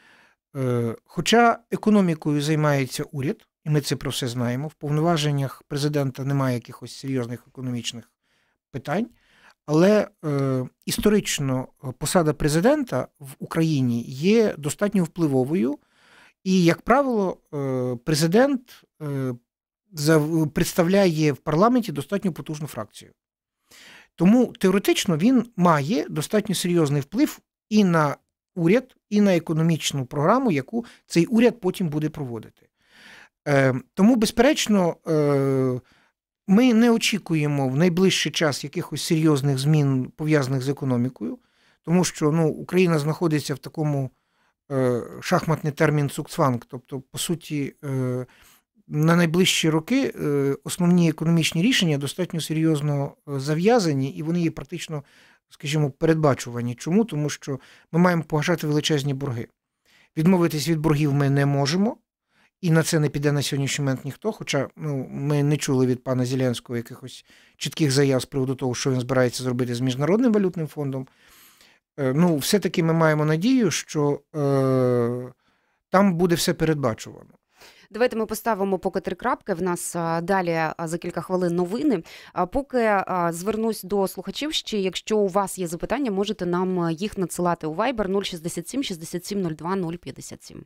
Хоча економікою займається уряд, і ми це про все знаємо, в повноваженнях президента немає якихось серйозних економічних питань, але е, історично посада президента в Україні є достатньо впливовою, і, як правило, е, президент е, за, представляє в парламенті достатньо потужну фракцію. Тому теоретично він має достатньо серйозний вплив і на уряд, і на економічну програму, яку цей уряд потім буде проводити. Е, тому, безперечно, е, ми не очікуємо в найближчий час якихось серйозних змін, пов'язаних з економікою, тому що, ну, Україна знаходиться в такому е, шахматний термін цукцванг, тобто, по суті, е, на найближчі роки е, основні економічні рішення достатньо серйозно зав'язані, і вони є практично, скажімо, передбачувані. Чому? Тому що ми маємо погашати величезні борги. Відмовитись від боргів ми не можемо, і на це не піде на сьогоднішній момент ніхто, хоча, ну, ми не чули від пана Зеленського якихось чітких заяв з приводу того, що він збирається зробити з Міжнародним валютним фондом. Е, ну, все-таки ми маємо надію, що е, там буде все передбачувано. Давайте ми поставимо поки три крапки. В нас далі за кілька хвилин новини. Поки звернусь до слухачів ще, якщо у вас є запитання, можете нам їх надсилати у Viber нуль шістдесят сім шістдесят сім нуль два нуль п'ятдесят сім.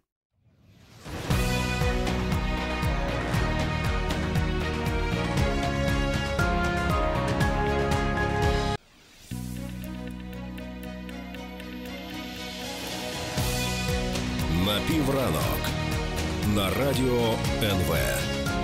Напівранок на радіо ен ве.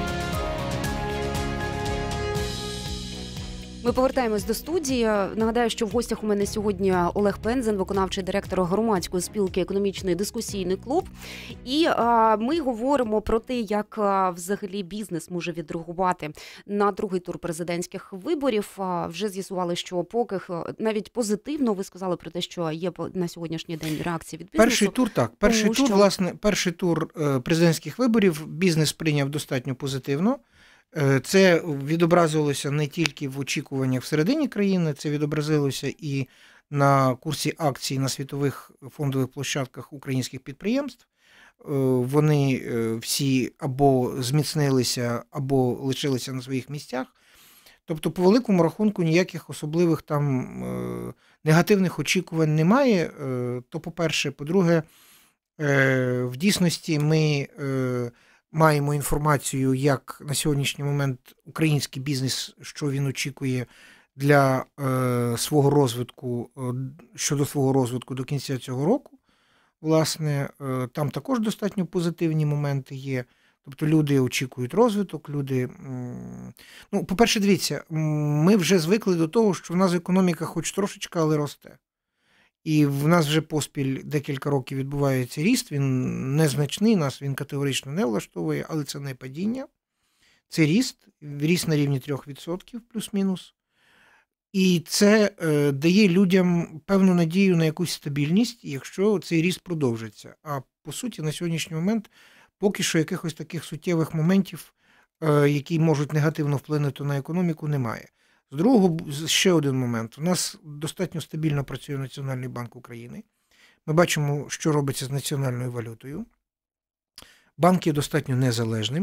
Ми повертаємось до студії. Нагадаю, що в гостях у мене сьогодні Олег Пензен, виконавчий директор громадської спілки «Економічний дискусійний клуб». І а, ми говоримо про те, як а, взагалі бізнес може відреагувати на другий тур президентських виборів. А, вже з'ясували, що поки навіть позитивно ви сказали про те, що є на сьогоднішній день реакції від бізнесу. Перший тур, так. Перший Тому, тур, що... власне, перший тур президентських виборів бізнес прийняв достатньо позитивно. Це відобразилося не тільки в очікуваннях всередині країни, це відобразилося і на курсі акцій на світових фондових площадках українських підприємств. Вони всі або зміцнилися, або лишилися на своїх місцях. Тобто, по великому рахунку, ніяких особливих там негативних очікувань немає. То, по-перше. По-друге, в дійсності ми маємо інформацію, як на сьогоднішній момент український бізнес, що він очікує для свого розвитку, щодо свого розвитку до кінця цього року. Власне, там також достатньо позитивні моменти є. Тобто люди очікують розвиток, люди... Ну, по-перше, дивіться, ми вже звикли до того, що в нас економіка хоч трошечка, але росте. І в нас вже поспіль декілька років відбувається ріст, він незначний, нас він категорично не влаштовує, але це не падіння. Це ріст, ріст на рівні трьох відсотків плюс-мінус. І це е, дає людям певну надію на якусь стабільність, якщо цей ріст продовжиться. А по суті, на сьогоднішній момент поки що якихось таких суттєвих моментів, е, які можуть негативно вплинути на економіку, немає. З другого, ще один момент. У нас достатньо стабільно працює Національний банк України. Ми бачимо, що робиться з національною валютою. Банк є достатньо незалежним.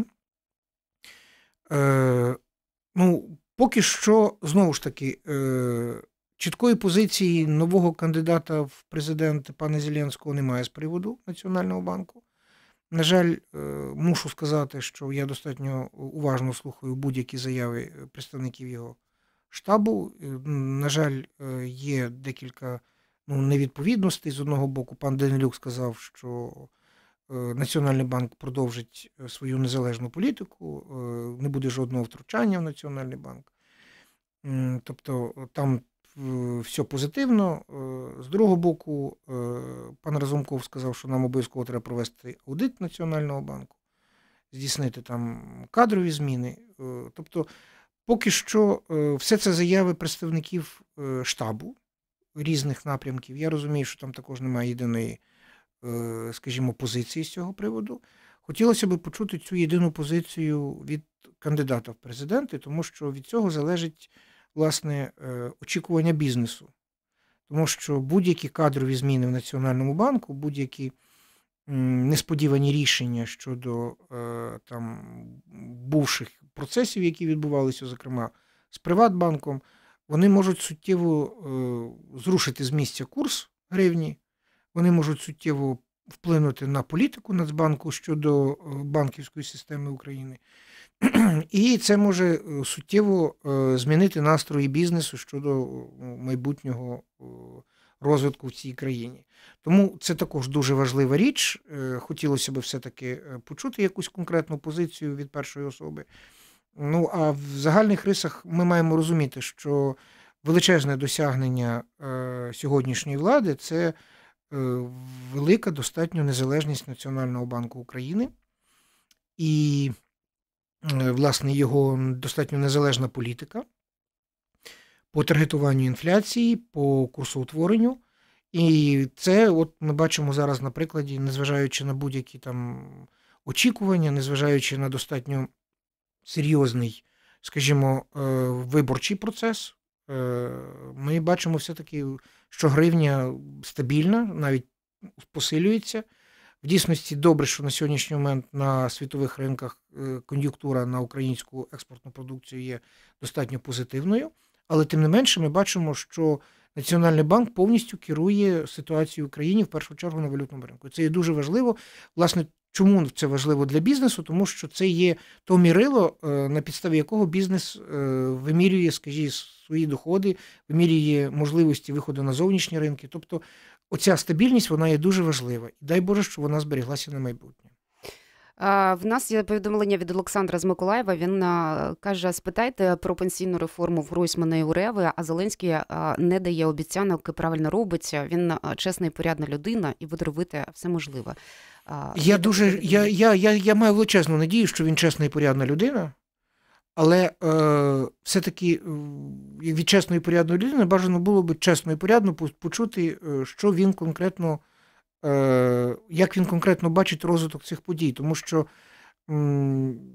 Е, ну, поки що, знову ж таки, е, чіткої позиції нового кандидата в президенти пана Зеленського немає з приводу Національного банку. На жаль, е, мушу сказати, що я достатньо уважно слухаю будь-які заяви представників його штабу. На жаль, є декілька ну, невідповідностей. З одного боку, пан Данилюк сказав, що Національний банк продовжить свою незалежну політику, не буде жодного втручання в Національний банк. Тобто там все позитивно. З другого боку, пан Разумков сказав, що нам обов'язково треба провести аудит Національного банку, здійснити там кадрові зміни. Тобто поки що все це заяви представників штабу різних напрямків. Я розумію, що там також немає єдиної, скажімо, позиції з цього приводу. Хотілося б почути цю єдину позицію від кандидата в президенти, тому що від цього залежить, власне, очікування бізнесу. Тому що будь-які кадрові зміни в Національному банку, будь-які несподівані рішення щодо там бувших процесів, які відбувалися, зокрема, з Приватбанком, вони можуть суттєво зрушити з місця курс гривні, вони можуть суттєво вплинути на політику Нацбанку щодо банківської системи України. І це може суттєво змінити настрої бізнесу щодо майбутнього розвитку в цій країні. Тому це також дуже важлива річ. Хотілося б все-таки почути якусь конкретну позицію від першої особи. Ну, а в загальних рисах ми маємо розуміти, що величезне досягнення сьогоднішньої влади – це велика достатньо незалежність Національного банку України і, власне, його достатньо незалежна політика по таргетуванню інфляції, по курсоутворенню. І це от ми бачимо зараз на прикладі, незважаючи на будь-які там очікування, незважаючи на достатньо серйозний, скажімо, виборчий процес, ми бачимо все-таки, що гривня стабільна, навіть посилюється. В дійсності добре, що на сьогоднішній момент на світових ринках кон'юнктура на українську експортну продукцію є достатньо позитивною, але тим не менше ми бачимо, що Національний банк повністю керує ситуацією в країні, в першу чергу на валютному ринку. Це є дуже важливо. Власне, чому це важливо для бізнесу? Тому що це є то мірило, на підставі якого бізнес вимірює, скажімо, свої доходи, вимірює можливості виходу на зовнішні ринки. Тобто оця стабільність, вона є дуже важлива. І дай Боже, що вона зберіглася на майбутнє. В нас є повідомлення від Олександра з Миколаєва. Він каже, спитайте про пенсійну реформу в Гройсмана і Уреви, а Зеленський не дає обіцянок і правильно робиться. Він чесна і порядна людина і буде робити все можливе. Я дуже, я, я, я, я маю величезну надію, що він чесна і порядна людина, але е, все-таки від чесної і порядної людини бажано було б чесно і порядно почути, що він конкретно, як він конкретно бачить розвиток цих подій. Тому що ми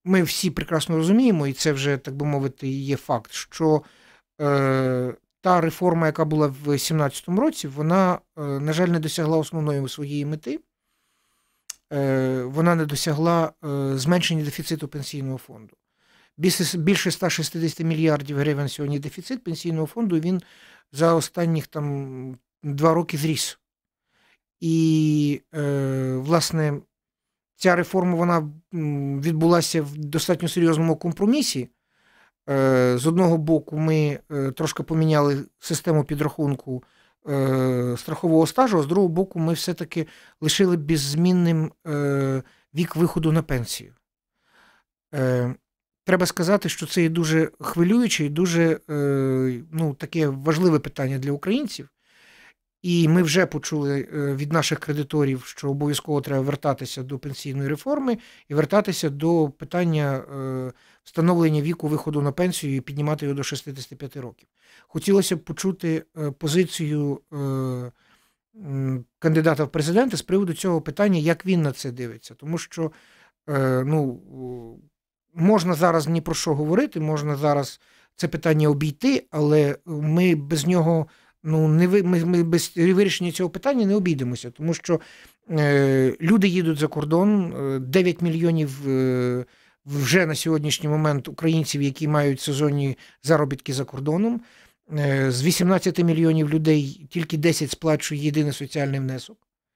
ми всі прекрасно розуміємо, і це вже, так би мовити, є факт, що е, та реформа, яка була в дві тисячі сімнадцятому році, вона, е, на жаль, не досягла основної своєї мети. Е, вона не досягла е, зменшення дефіциту пенсійного фонду. Більше, більше ста шістдесят мільярдів гривень сьогодні дефіцит пенсійного фонду, і він за останніх там два роки зріс. І, е, власне, ця реформа, вона відбулася в достатньо серйозному компромісі. Е, з одного боку, ми е, трошки поміняли систему підрахунку е, страхового стажу, а з другого боку, ми все-таки лишили беззмінним е, вік виходу на пенсію. Е, треба сказати, що це є дуже хвилююче і дуже е, ну, таке важливе питання для українців. І ми вже почули від наших кредиторів, що обов'язково треба вертатися до пенсійної реформи і вертатися до питання встановлення віку виходу на пенсію і піднімати його до шістдесят п'ять років. Хотілося б почути позицію кандидата в президенти з приводу цього питання, як він на це дивиться. Тому що ну, можна зараз ні про що говорити, можна зараз це питання обійти, але ми без нього... Ну, не ви, ми, ми без вирішення цього питання не обійдемося, тому що е, люди їдуть за кордон, дев'ять мільйонів е, вже на сьогоднішній момент українців, які мають сезонні заробітки за кордоном, е, з вісімнадцяти мільйонів людей тільки десять сплачує єдиний соціальний внесок.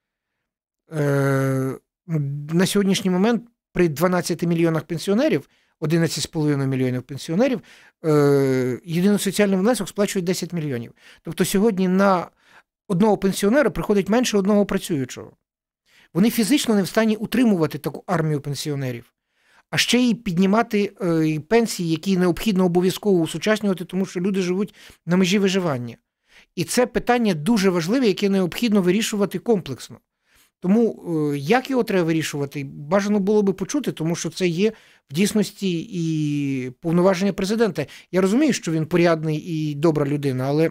Е, на сьогоднішній момент при дванадцяти мільйонах пенсіонерів, одинадцять з половиною мільйонів пенсіонерів, е, єдиний соціальний внесок сплачують десять мільйонів. Тобто сьогодні на одного пенсіонера приходить менше одного працюючого. Вони фізично не в стані утримувати таку армію пенсіонерів. А ще й піднімати е, пенсії, які необхідно обов'язково усучаснювати, тому що люди живуть на межі виживання. І це питання дуже важливе, яке необхідно вирішувати комплексно. Тому як його треба вирішувати, бажано було би почути, тому що це є в дійсності і повноваження президента. Я розумію, що він порядний і добра людина, але,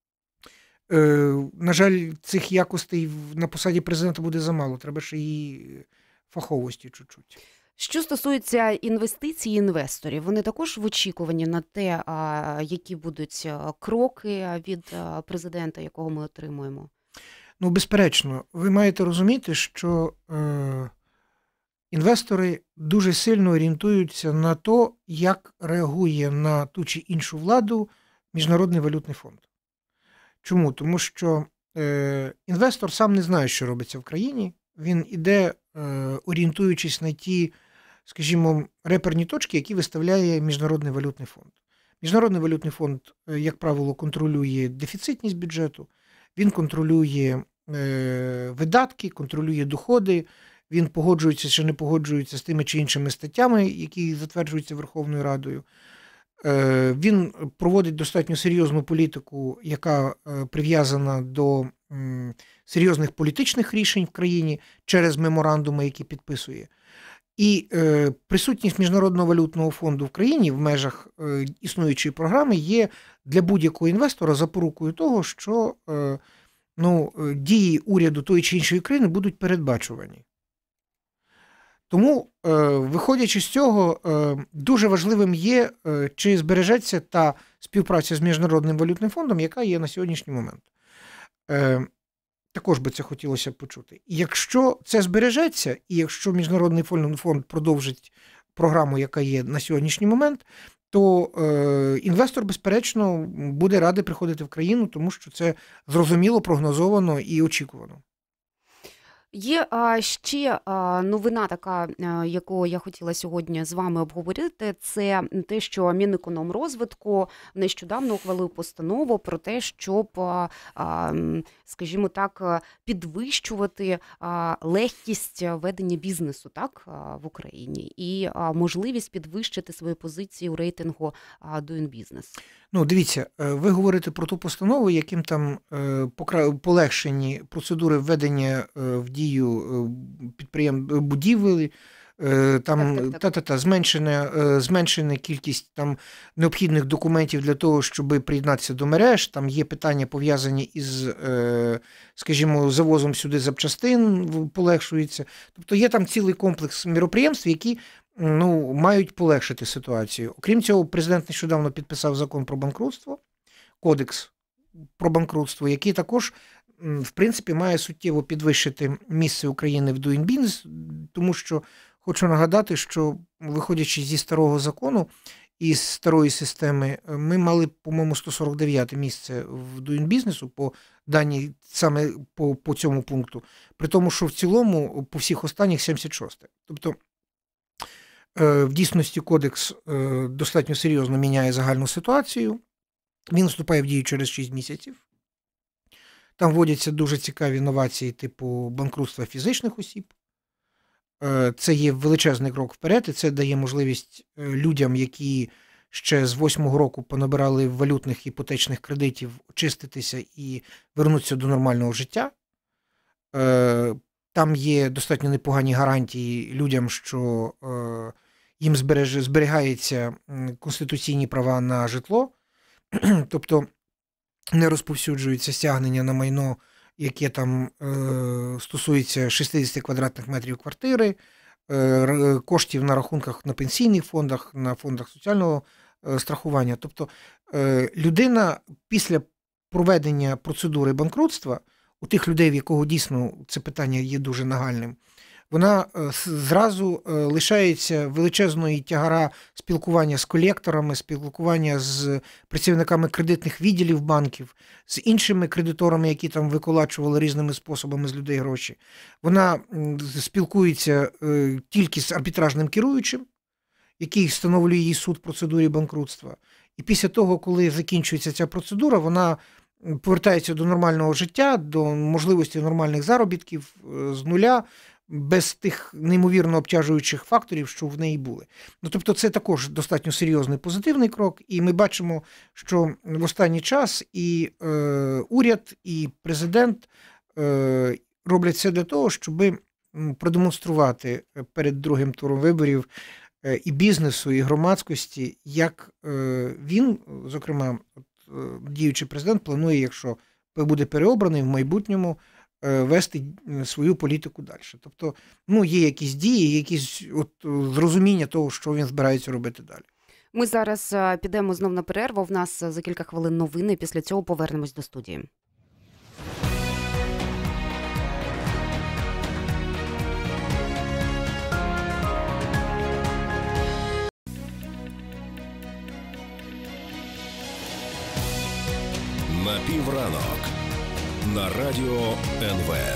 на жаль, цих якостей на посаді президента буде замало. Треба ще і фаховості чуть-чуть. Що стосується інвестицій інвесторів, вони також в очікуванні на те, які будуть кроки від президента, якого ми отримуємо? Ну, безперечно, ви маєте розуміти, що е, інвестори дуже сильно орієнтуються на те, як реагує на ту чи іншу владу Міжнародний валютний фонд. Чому? Тому що е, інвестор сам не знає, що робиться в країні. Він іде, е, орієнтуючись на ті, скажімо, реперні точки, які виставляє Міжнародний валютний фонд. Міжнародний валютний фонд, як правило, контролює дефіцитність бюджету, він контролює е, видатки, контролює доходи, він погоджується чи не погоджується з тими чи іншими статтями, які затверджуються Верховною Радою. Е, він проводить достатньо серйозну політику, яка е, прив'язана до м, серйозних політичних рішень в країні через меморандуми, які підписує. І е, присутність Міжнародного валютного фонду в країні в межах е, існуючої програми є для будь-якого інвестора запорукою того, що е, ну, дії уряду тої чи іншої країни будуть передбачувані. Тому, е, виходячи з цього, е, дуже важливим є, е, чи збережеться та співпраця з Міжнародним валютним фондом, яка є на сьогоднішній момент. Е, Також би це хотілося почути. І якщо це збережеться, і якщо Міжнародний фонд продовжить програму, яка є на сьогоднішній момент, то е, інвестор, безперечно, буде радий приходити в країну, тому що це зрозуміло, прогнозовано і очікувано. Є а, ще а, новина така, а, яку я хотіла сьогодні з вами обговорити, це те, що Мінекономрозвитку нещодавно ухвалив постанову про те, щоб, а, а, скажімо так, підвищувати а, легкість ведення бізнесу, так, а, в Україні і а, можливість підвищити свої позиції у рейтингу а, Doing Business. Ну, дивіться, ви говорите про ту постанову, яким там полегшені процедури введення в дію підприємств, будівель, там так, так, так. Та-та-та, зменшена, зменшена кількість там необхідних документів для того, щоб приєднатися до мереж. Там є питання, пов'язані із, скажімо, завозом сюди запчастин, полегшується. Тобто є там цілий комплекс міроприємств, які ну, мають полегшити ситуацію. Окрім цього, президент нещодавно підписав закон про банкрутство, кодекс про банкрутство, який також, в принципі, має суттєво підвищити місце України в Doing Business, тому що хочу нагадати, що, виходячи зі старого закону і з старої системи, ми мали, по-моєму, сто сорок дев'яте місце в Doing Business по даній, саме по, по цьому пункту, при тому, що в цілому по всіх останніх сімдесят шосте. Тобто, в дійсності кодекс достатньо серйозно міняє загальну ситуацію. Він вступає в дію через шість місяців. Там вводяться дуже цікаві новації типу банкрутства фізичних осіб. Це є величезний крок вперед, і це дає можливість людям, які ще з восьмого року понабирали валютних іпотечних кредитів, очиститися і вернутися до нормального життя. Там є достатньо непогані гарантії людям, що їм зберігається конституційні права на житло, тобто не розповсюджується стягнення на майно, яке там е, стосується шістдесят квадратних метрів квартири, е, коштів на рахунках на пенсійних фондах, на фондах соціального е, страхування. Тобто е, людина після проведення процедури банкрутства, у тих людей, в якого дійсно це питання є дуже нагальним, вона зразу лишається величезної тягара спілкування з колекторами, спілкування з працівниками кредитних відділів банків, з іншими кредиторами, які там виколачували різними способами з людей гроші. Вона спілкується тільки з арбітражним керуючим, який встановлює їй суд в процедурі банкрутства. І після того, коли закінчується ця процедура, вона повертається до нормального життя, до можливості нормальних заробітків з нуля, без тих неймовірно обтяжуючих факторів, що в неї були. Ну, тобто це також достатньо серйозний позитивний крок, і ми бачимо, що в останній час і е, уряд, і президент е, роблять все для того, щоб продемонструвати перед другим туром виборів е, і бізнесу, і громадськості, як е, він, зокрема, от, е, діючий президент, планує, якщо буде переобраний в майбутньому, вести свою політику далі. Тобто, ну, є якісь дії, якісь от зрозуміння того, що він збирається робити далі. Ми зараз підемо знов на перерву. В нас за кілька хвилин новини. Після цього повернемось до студії. Напівранок на радіо ен ве.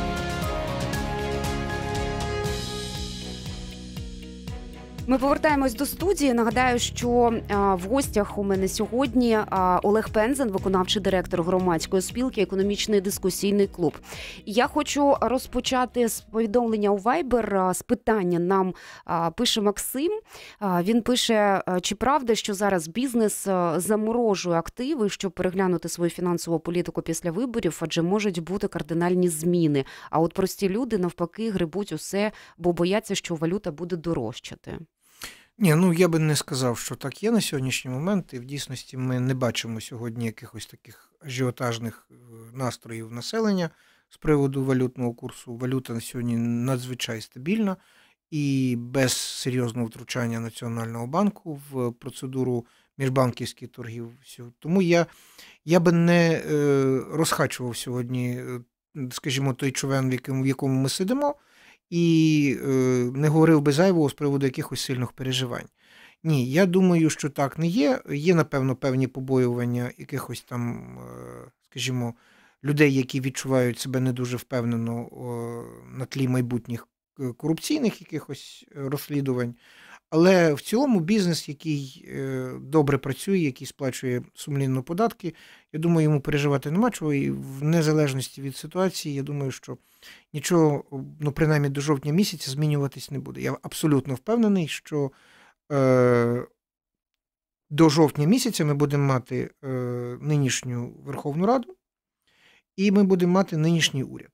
Ми повертаємось до студії. Нагадаю, що а, в гостях у мене сьогодні а, Олег Пензен, виконавчий директор громадської спілки «Економічний дискусійний клуб». Я хочу розпочати з повідомлення у Viber, з питання нам а, пише Максим. А, він пише, чи правда, що зараз бізнес заморожує активи, щоб переглянути свою фінансову політику після виборів, адже можуть бути кардинальні зміни. А от прості люди навпаки грибуть усе, бо бояться, що валюта буде дорожчати. Ні, ну я би не сказав, що так є на сьогоднішній момент, і в дійсності ми не бачимо сьогодні якихось таких ажіотажних настроїв населення з приводу валютного курсу. Валюта на сьогодні надзвичай стабільна і без серйозного втручання Національного банку в процедуру міжбанківських торгів. Тому я, я би не розхачував сьогодні, скажімо, той човен, в якому, в якому ми сидимо, і е, не говорив би зайвого з приводу якихось сильних переживань. Ні, я думаю, що так не є. Є, напевно, певні побоювання якихось там, е, скажімо, людей, які відчувають себе не дуже впевнено е, на тлі майбутніх корупційних якихось розслідувань. Але в цілому бізнес, який е, добре працює, який сплачує сумлінно податки, я думаю, йому переживати нема чого. І в незалежності від ситуації, я думаю, що нічого, ну, принаймні до жовтня місяця змінюватись не буде. Я абсолютно впевнений, що е, до жовтня місяця ми будемо мати е, нинішню Верховну Раду і ми будемо мати нинішній уряд.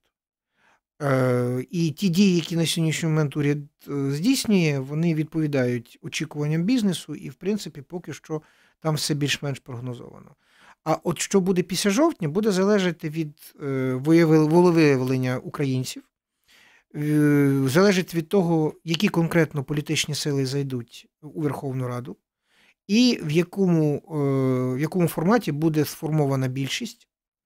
Е, і ті дії, які на сьогоднішній момент уряд здійснює, вони відповідають очікуванням бізнесу і, в принципі, поки що там все більш-менш прогнозовано. А от що буде після жовтня, буде залежати від е, волевиявлення українців, залежить від того, які конкретно політичні сили зайдуть у Верховну Раду, і в якому, в якому форматі буде сформована більшість,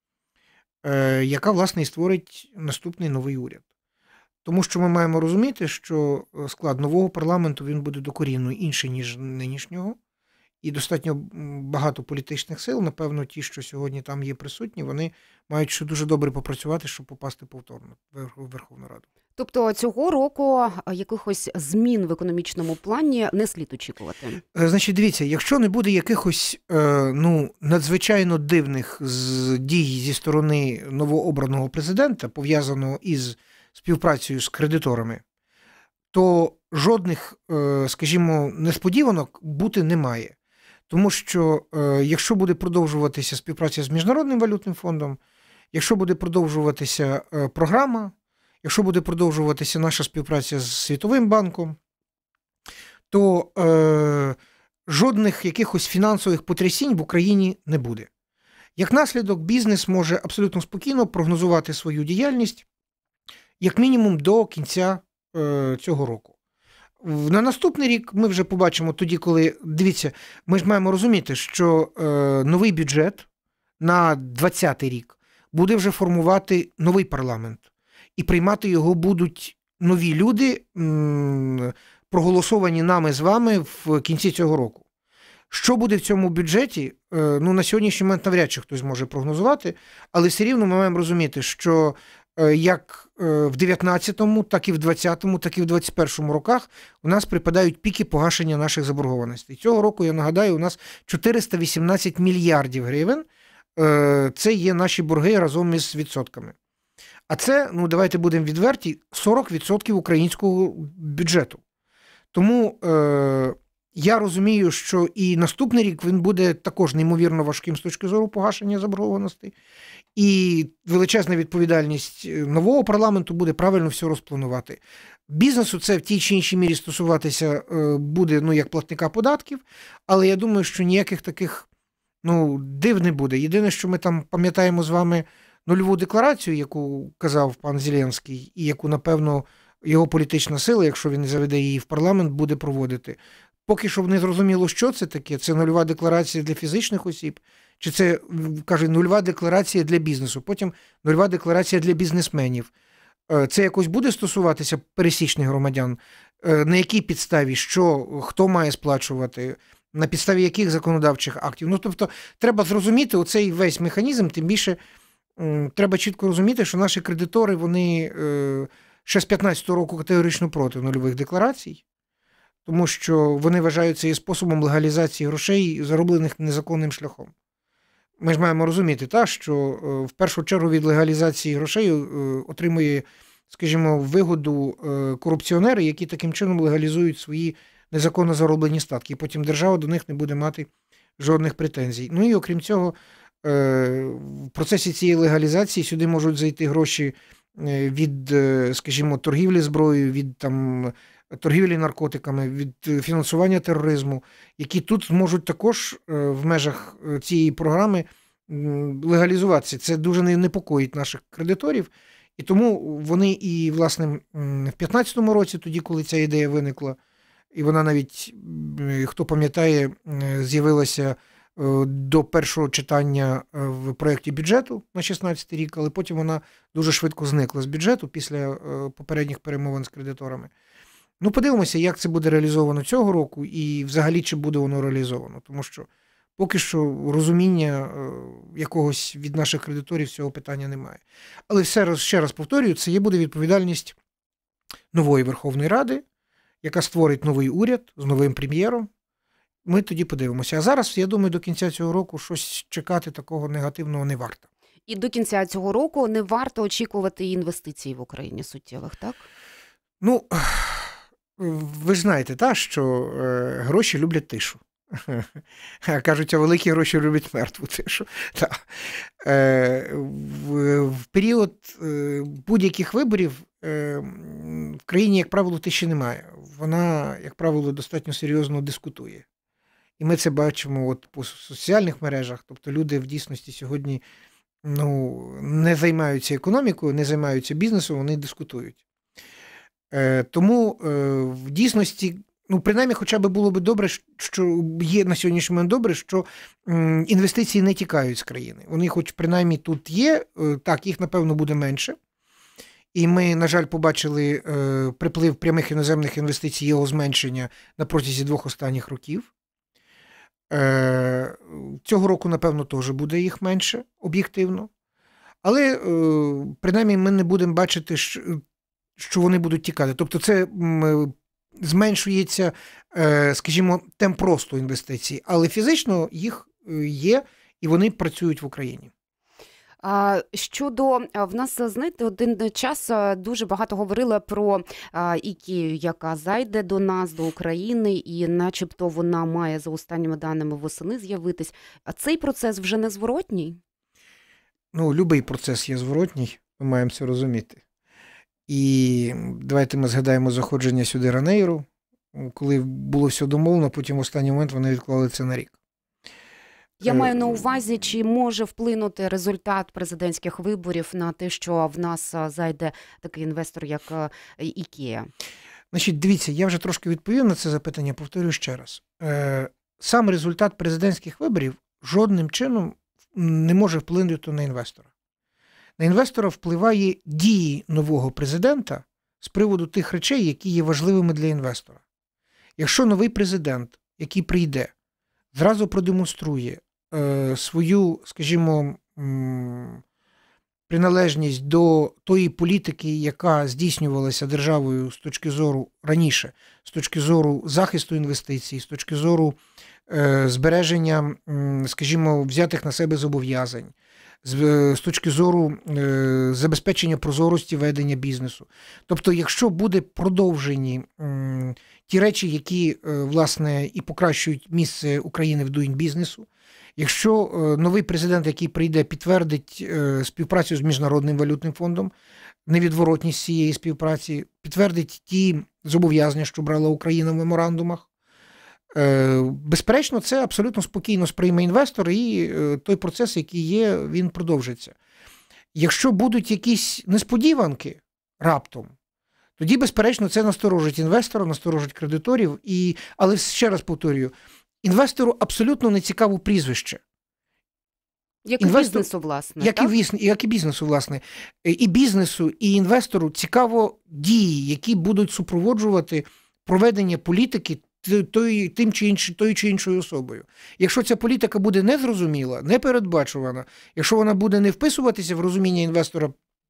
яка, власне, і створить наступний новий уряд. Тому що ми маємо розуміти, що склад нового парламенту він буде докорінно інший, ніж нинішнього, і достатньо багато політичних сил, напевно, ті, що сьогодні там є присутні, вони мають ще дуже добре попрацювати, щоб попасти повторно в Верховну Раду. Тобто цього року якихось змін в економічному плані не слід очікувати? Значить, дивіться, якщо не буде якихось ну, надзвичайно дивних дій зі сторони новообраного президента, пов'язаного із співпрацею з кредиторами, то жодних, скажімо, несподіванок бути не має. Тому що якщо буде продовжуватися співпраця з Міжнародним валютним фондом, якщо буде продовжуватися програма, якщо буде продовжуватися наша співпраця з Світовим банком, то е, жодних якихось фінансових потрясінь в Україні не буде. Як наслідок, бізнес може абсолютно спокійно прогнозувати свою діяльність, як мінімум до кінця е, цього року. На наступний рік ми вже побачимо тоді, коли, дивіться, ми ж маємо розуміти, що е, новий бюджет на двадцятий рік буде вже формувати новий парламент. І приймати його будуть нові люди, м, проголосовані нами з вами в кінці цього року. Що буде в цьому бюджеті, е, ну на сьогоднішній момент навряд чи хтось може прогнозувати, але все рівно ми маємо розуміти, що як в дев'ятнадцятому, так і в двадцятому, так і в двадцять першому роках у нас припадають піки погашення наших заборгованостей. Цього року, я нагадаю, у нас чотириста вісімнадцять мільярдів гривень. Це є наші борги разом із відсотками. А це, ну давайте будемо відверті, сорок відсотків українського бюджету. Тому е, я розумію, що і наступний рік він буде також неймовірно важким з точки зору погашення заборгованостей. І величезна відповідальність нового парламенту буде правильно все розпланувати. Бізнесу це в тій чи іншій мірі стосуватися буде, ну, як платника податків, але я думаю, що ніяких таких, ну, див не буде. Єдине, що ми там пам'ятаємо з вами нульову декларацію, яку казав пан Зеленський, і яку, напевно, його політична сила, якщо він заведе її в парламент, буде проводити. Поки що не зрозуміло, що це таке. Це нульова декларація для фізичних осіб, чи це, каже, нульова декларація для бізнесу, потім нульова декларація для бізнесменів. Це якось буде стосуватися пересічних громадян? На якій підставі, що, хто має сплачувати, на підставі яких законодавчих актів? Ну, тобто, треба зрозуміти оцей весь механізм, тим більше треба чітко розуміти, що наші кредитори, вони ще з п'ятнадцятого року категорично проти нульових декларацій, тому що вони вважають це є способом легалізації грошей, зароблених незаконним шляхом. Ми ж маємо розуміти, та, що в першу чергу від легалізації грошей отримує, скажімо, вигоду корупціонери, які таким чином легалізують свої незаконно зароблені статки, і потім держава до них не буде мати жодних претензій. Ну і окрім цього, в процесі цієї легалізації сюди можуть зайти гроші від, скажімо, торгівлі зброєю, від там торгівлі наркотиками, від фінансування тероризму, які тут можуть також в межах цієї програми легалізуватися. Це дуже непокоїть наших кредиторів, і тому вони і, власне, в п'ятнадцятому році, тоді, коли ця ідея виникла, і вона навіть, хто пам'ятає, з'явилася до першого читання в проєкті бюджету на шістнадцятий рік, але потім вона дуже швидко зникла з бюджету після попередніх перемовин з кредиторами. Ну, подивимося, як це буде реалізовано цього року і взагалі, чи буде воно реалізовано. Тому що поки що розуміння якогось від наших кредиторів цього питання немає. Але все раз, ще раз повторюю, це є буде відповідальність нової Верховної Ради, яка створить новий уряд з новим прем'єром. Ми тоді подивимося. А зараз, я думаю, до кінця цього року щось чекати такого негативного не варто. І до кінця цього року не варто очікувати інвестицій в Україні суттєвих, так? Ну, ви ж знаєте, та, що е, гроші люблять тишу. Кажуть, а великі гроші люблять мертву тишу. Та. Е, в, в період е, будь-яких виборів е, в країні, як правило, тиші немає. Вона, як правило, достатньо серйозно дискутує. І ми це бачимо от по соціальних мережах. Тобто люди в дійсності сьогодні, ну, не займаються економікою, не займаються бізнесом, вони дискутують. Тому в дійсності, ну, принаймні, хоча б було б добре, що є на сьогоднішній момент добре, що інвестиції не тікають з країни. Вони хоч принаймні тут є, так, їх, напевно, буде менше. І ми, на жаль, побачили приплив прямих іноземних інвестицій, його зменшення на протязі двох останніх років. Цього року, напевно, теж буде їх менше, об'єктивно. Але, принаймні, ми не будемо бачити, що вони будуть тікати. Тобто це зменшується, скажімо, темп росту інвестицій, але фізично їх є і вони працюють в Україні. Щодо, в нас, знаєте, один час дуже багато говорили про ІКЕА, яка зайде до нас, до України, і начебто вона має, за останніми даними, восени з'явитись. А цей процес вже не зворотній? Ну, будь-який процес є зворотній, ми маємо це розуміти. І давайте ми згадаємо заходження сюди Ранейру, коли було все домовлено, потім в останній момент вони відклали це на рік. Я маю на увазі, чи може вплинути результат президентських виборів на те, що в нас зайде такий інвестор, як ІКЕА? Значить, дивіться, я вже трошки відповів на це запитання, повторюю ще раз. Сам результат президентських виборів жодним чином не може вплинути на інвестора. На інвестора впливає дії нового президента з приводу тих речей, які є важливими для інвестора. Якщо новий президент, який прийде, зразу продемонструє е, свою, скажімо, м, приналежність до тої політики, яка здійснювалася державою з точки зору раніше, з точки зору захисту інвестицій, з точки зору е, збереження, м, скажімо, взятих на себе зобов'язань, з, з точки зору е, забезпечення прозорості ведення бізнесу. Тобто, якщо буде продовжені м, ті речі, які, е, власне, і покращують місце України в doing бізнесу, якщо е, новий президент, який прийде, підтвердить е, співпрацю з Міжнародним валютним фондом, невідворотність цієї співпраці, підтвердить ті зобов'язання, що брала Україна в меморандумах, безперечно, це абсолютно спокійно сприйме інвестор, і той процес, який є, він продовжиться. Якщо будуть якісь несподіванки раптом, тоді, безперечно, це насторожить інвестора, насторожить кредиторів. І... Але ще раз повторюю, інвестору абсолютно не цікаво прізвище. Як і Інвестор... бізнесу, власне. Як, так? І віс... як і бізнесу, власне. І бізнесу, і інвестору цікаво дії, які будуть супроводжувати проведення політики Той, тим чи іншим, тою чи іншою особою. Якщо ця політика буде незрозуміла, непередбачувана, якщо вона буде не вписуватися в розуміння інвестора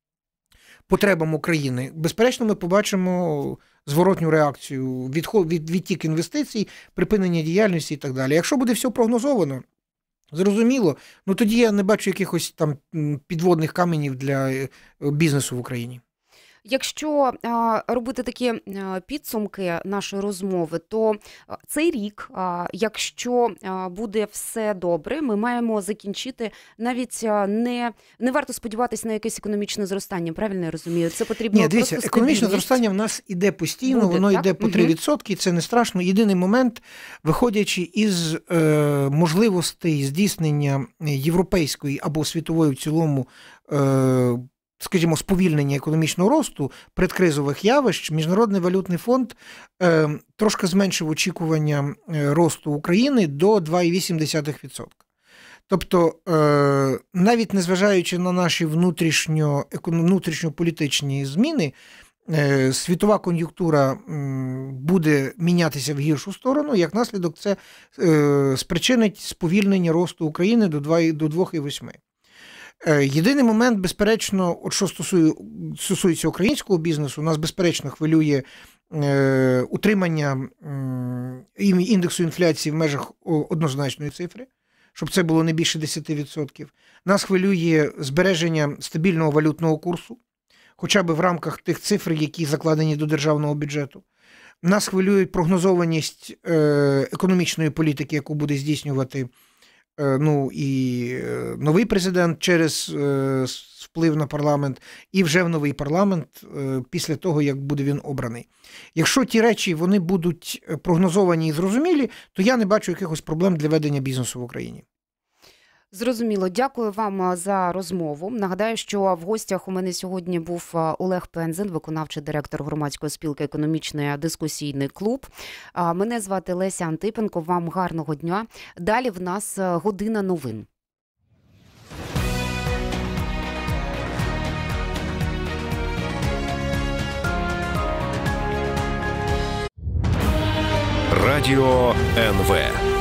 потребам України, безперечно, ми побачимо зворотню реакцію, відход, від, відтік інвестицій, припинення діяльності і так далі. Якщо буде все прогнозовано, зрозуміло, ну тоді я не бачу якихось там підводних каменів для бізнесу в Україні. Якщо а, робити такі а, підсумки нашої розмови, то а, цей рік, а, якщо а, буде все добре, ми маємо закінчити навіть а, не, не варто сподіватися на якесь економічне зростання, правильно я розумію? Це потрібно Ні, дивіться, просто економічне стабільність. зростання в нас іде постійно, буде, воно так? йде по три відсотки, це не страшно. Єдиний момент, виходячи із е, можливостей здійснення європейської або світової в цілому е, скажімо, сповільнення економічного росту, предкризових явищ, Міжнародний валютний фонд е, трошки зменшив очікування росту України до два цілих вісім десятих відсотка. Тобто, е, навіть незважаючи на наші внутрішньо, внутрішньополітичні зміни, е, світова кон'юнктура м, буде мінятися в гіршу сторону, як наслідок це е, спричинить сповільнення росту України до двох цілих восьми. Єдиний момент, безперечно, от що стосує, стосується українського бізнесу, нас, безперечно, хвилює е, утримання е, індексу інфляції в межах однозначної цифри, щоб це було не більше десять відсотків. Нас хвилює збереження стабільного валютного курсу, хоча б в рамках тих цифр, які закладені до державного бюджету. Нас хвилює прогнозованість е, економічної політики, яку буде здійснювати ну і новий президент через е, вплив на парламент, і вже в новий парламент е, після того, як буде він обраний. Якщо ті речі вони будуть прогнозовані і зрозумілі, то я не бачу якихось проблем для ведення бізнесу в Україні. Зрозуміло. Дякую вам за розмову. Нагадаю, що в гостях у мене сьогодні був Олег Пензен, виконавчий директор громадської спілки «Економічний дискусійний клуб». Мене звати Леся Антипенко. Вам гарного дня. Далі в нас година новин. Радіо ен ве.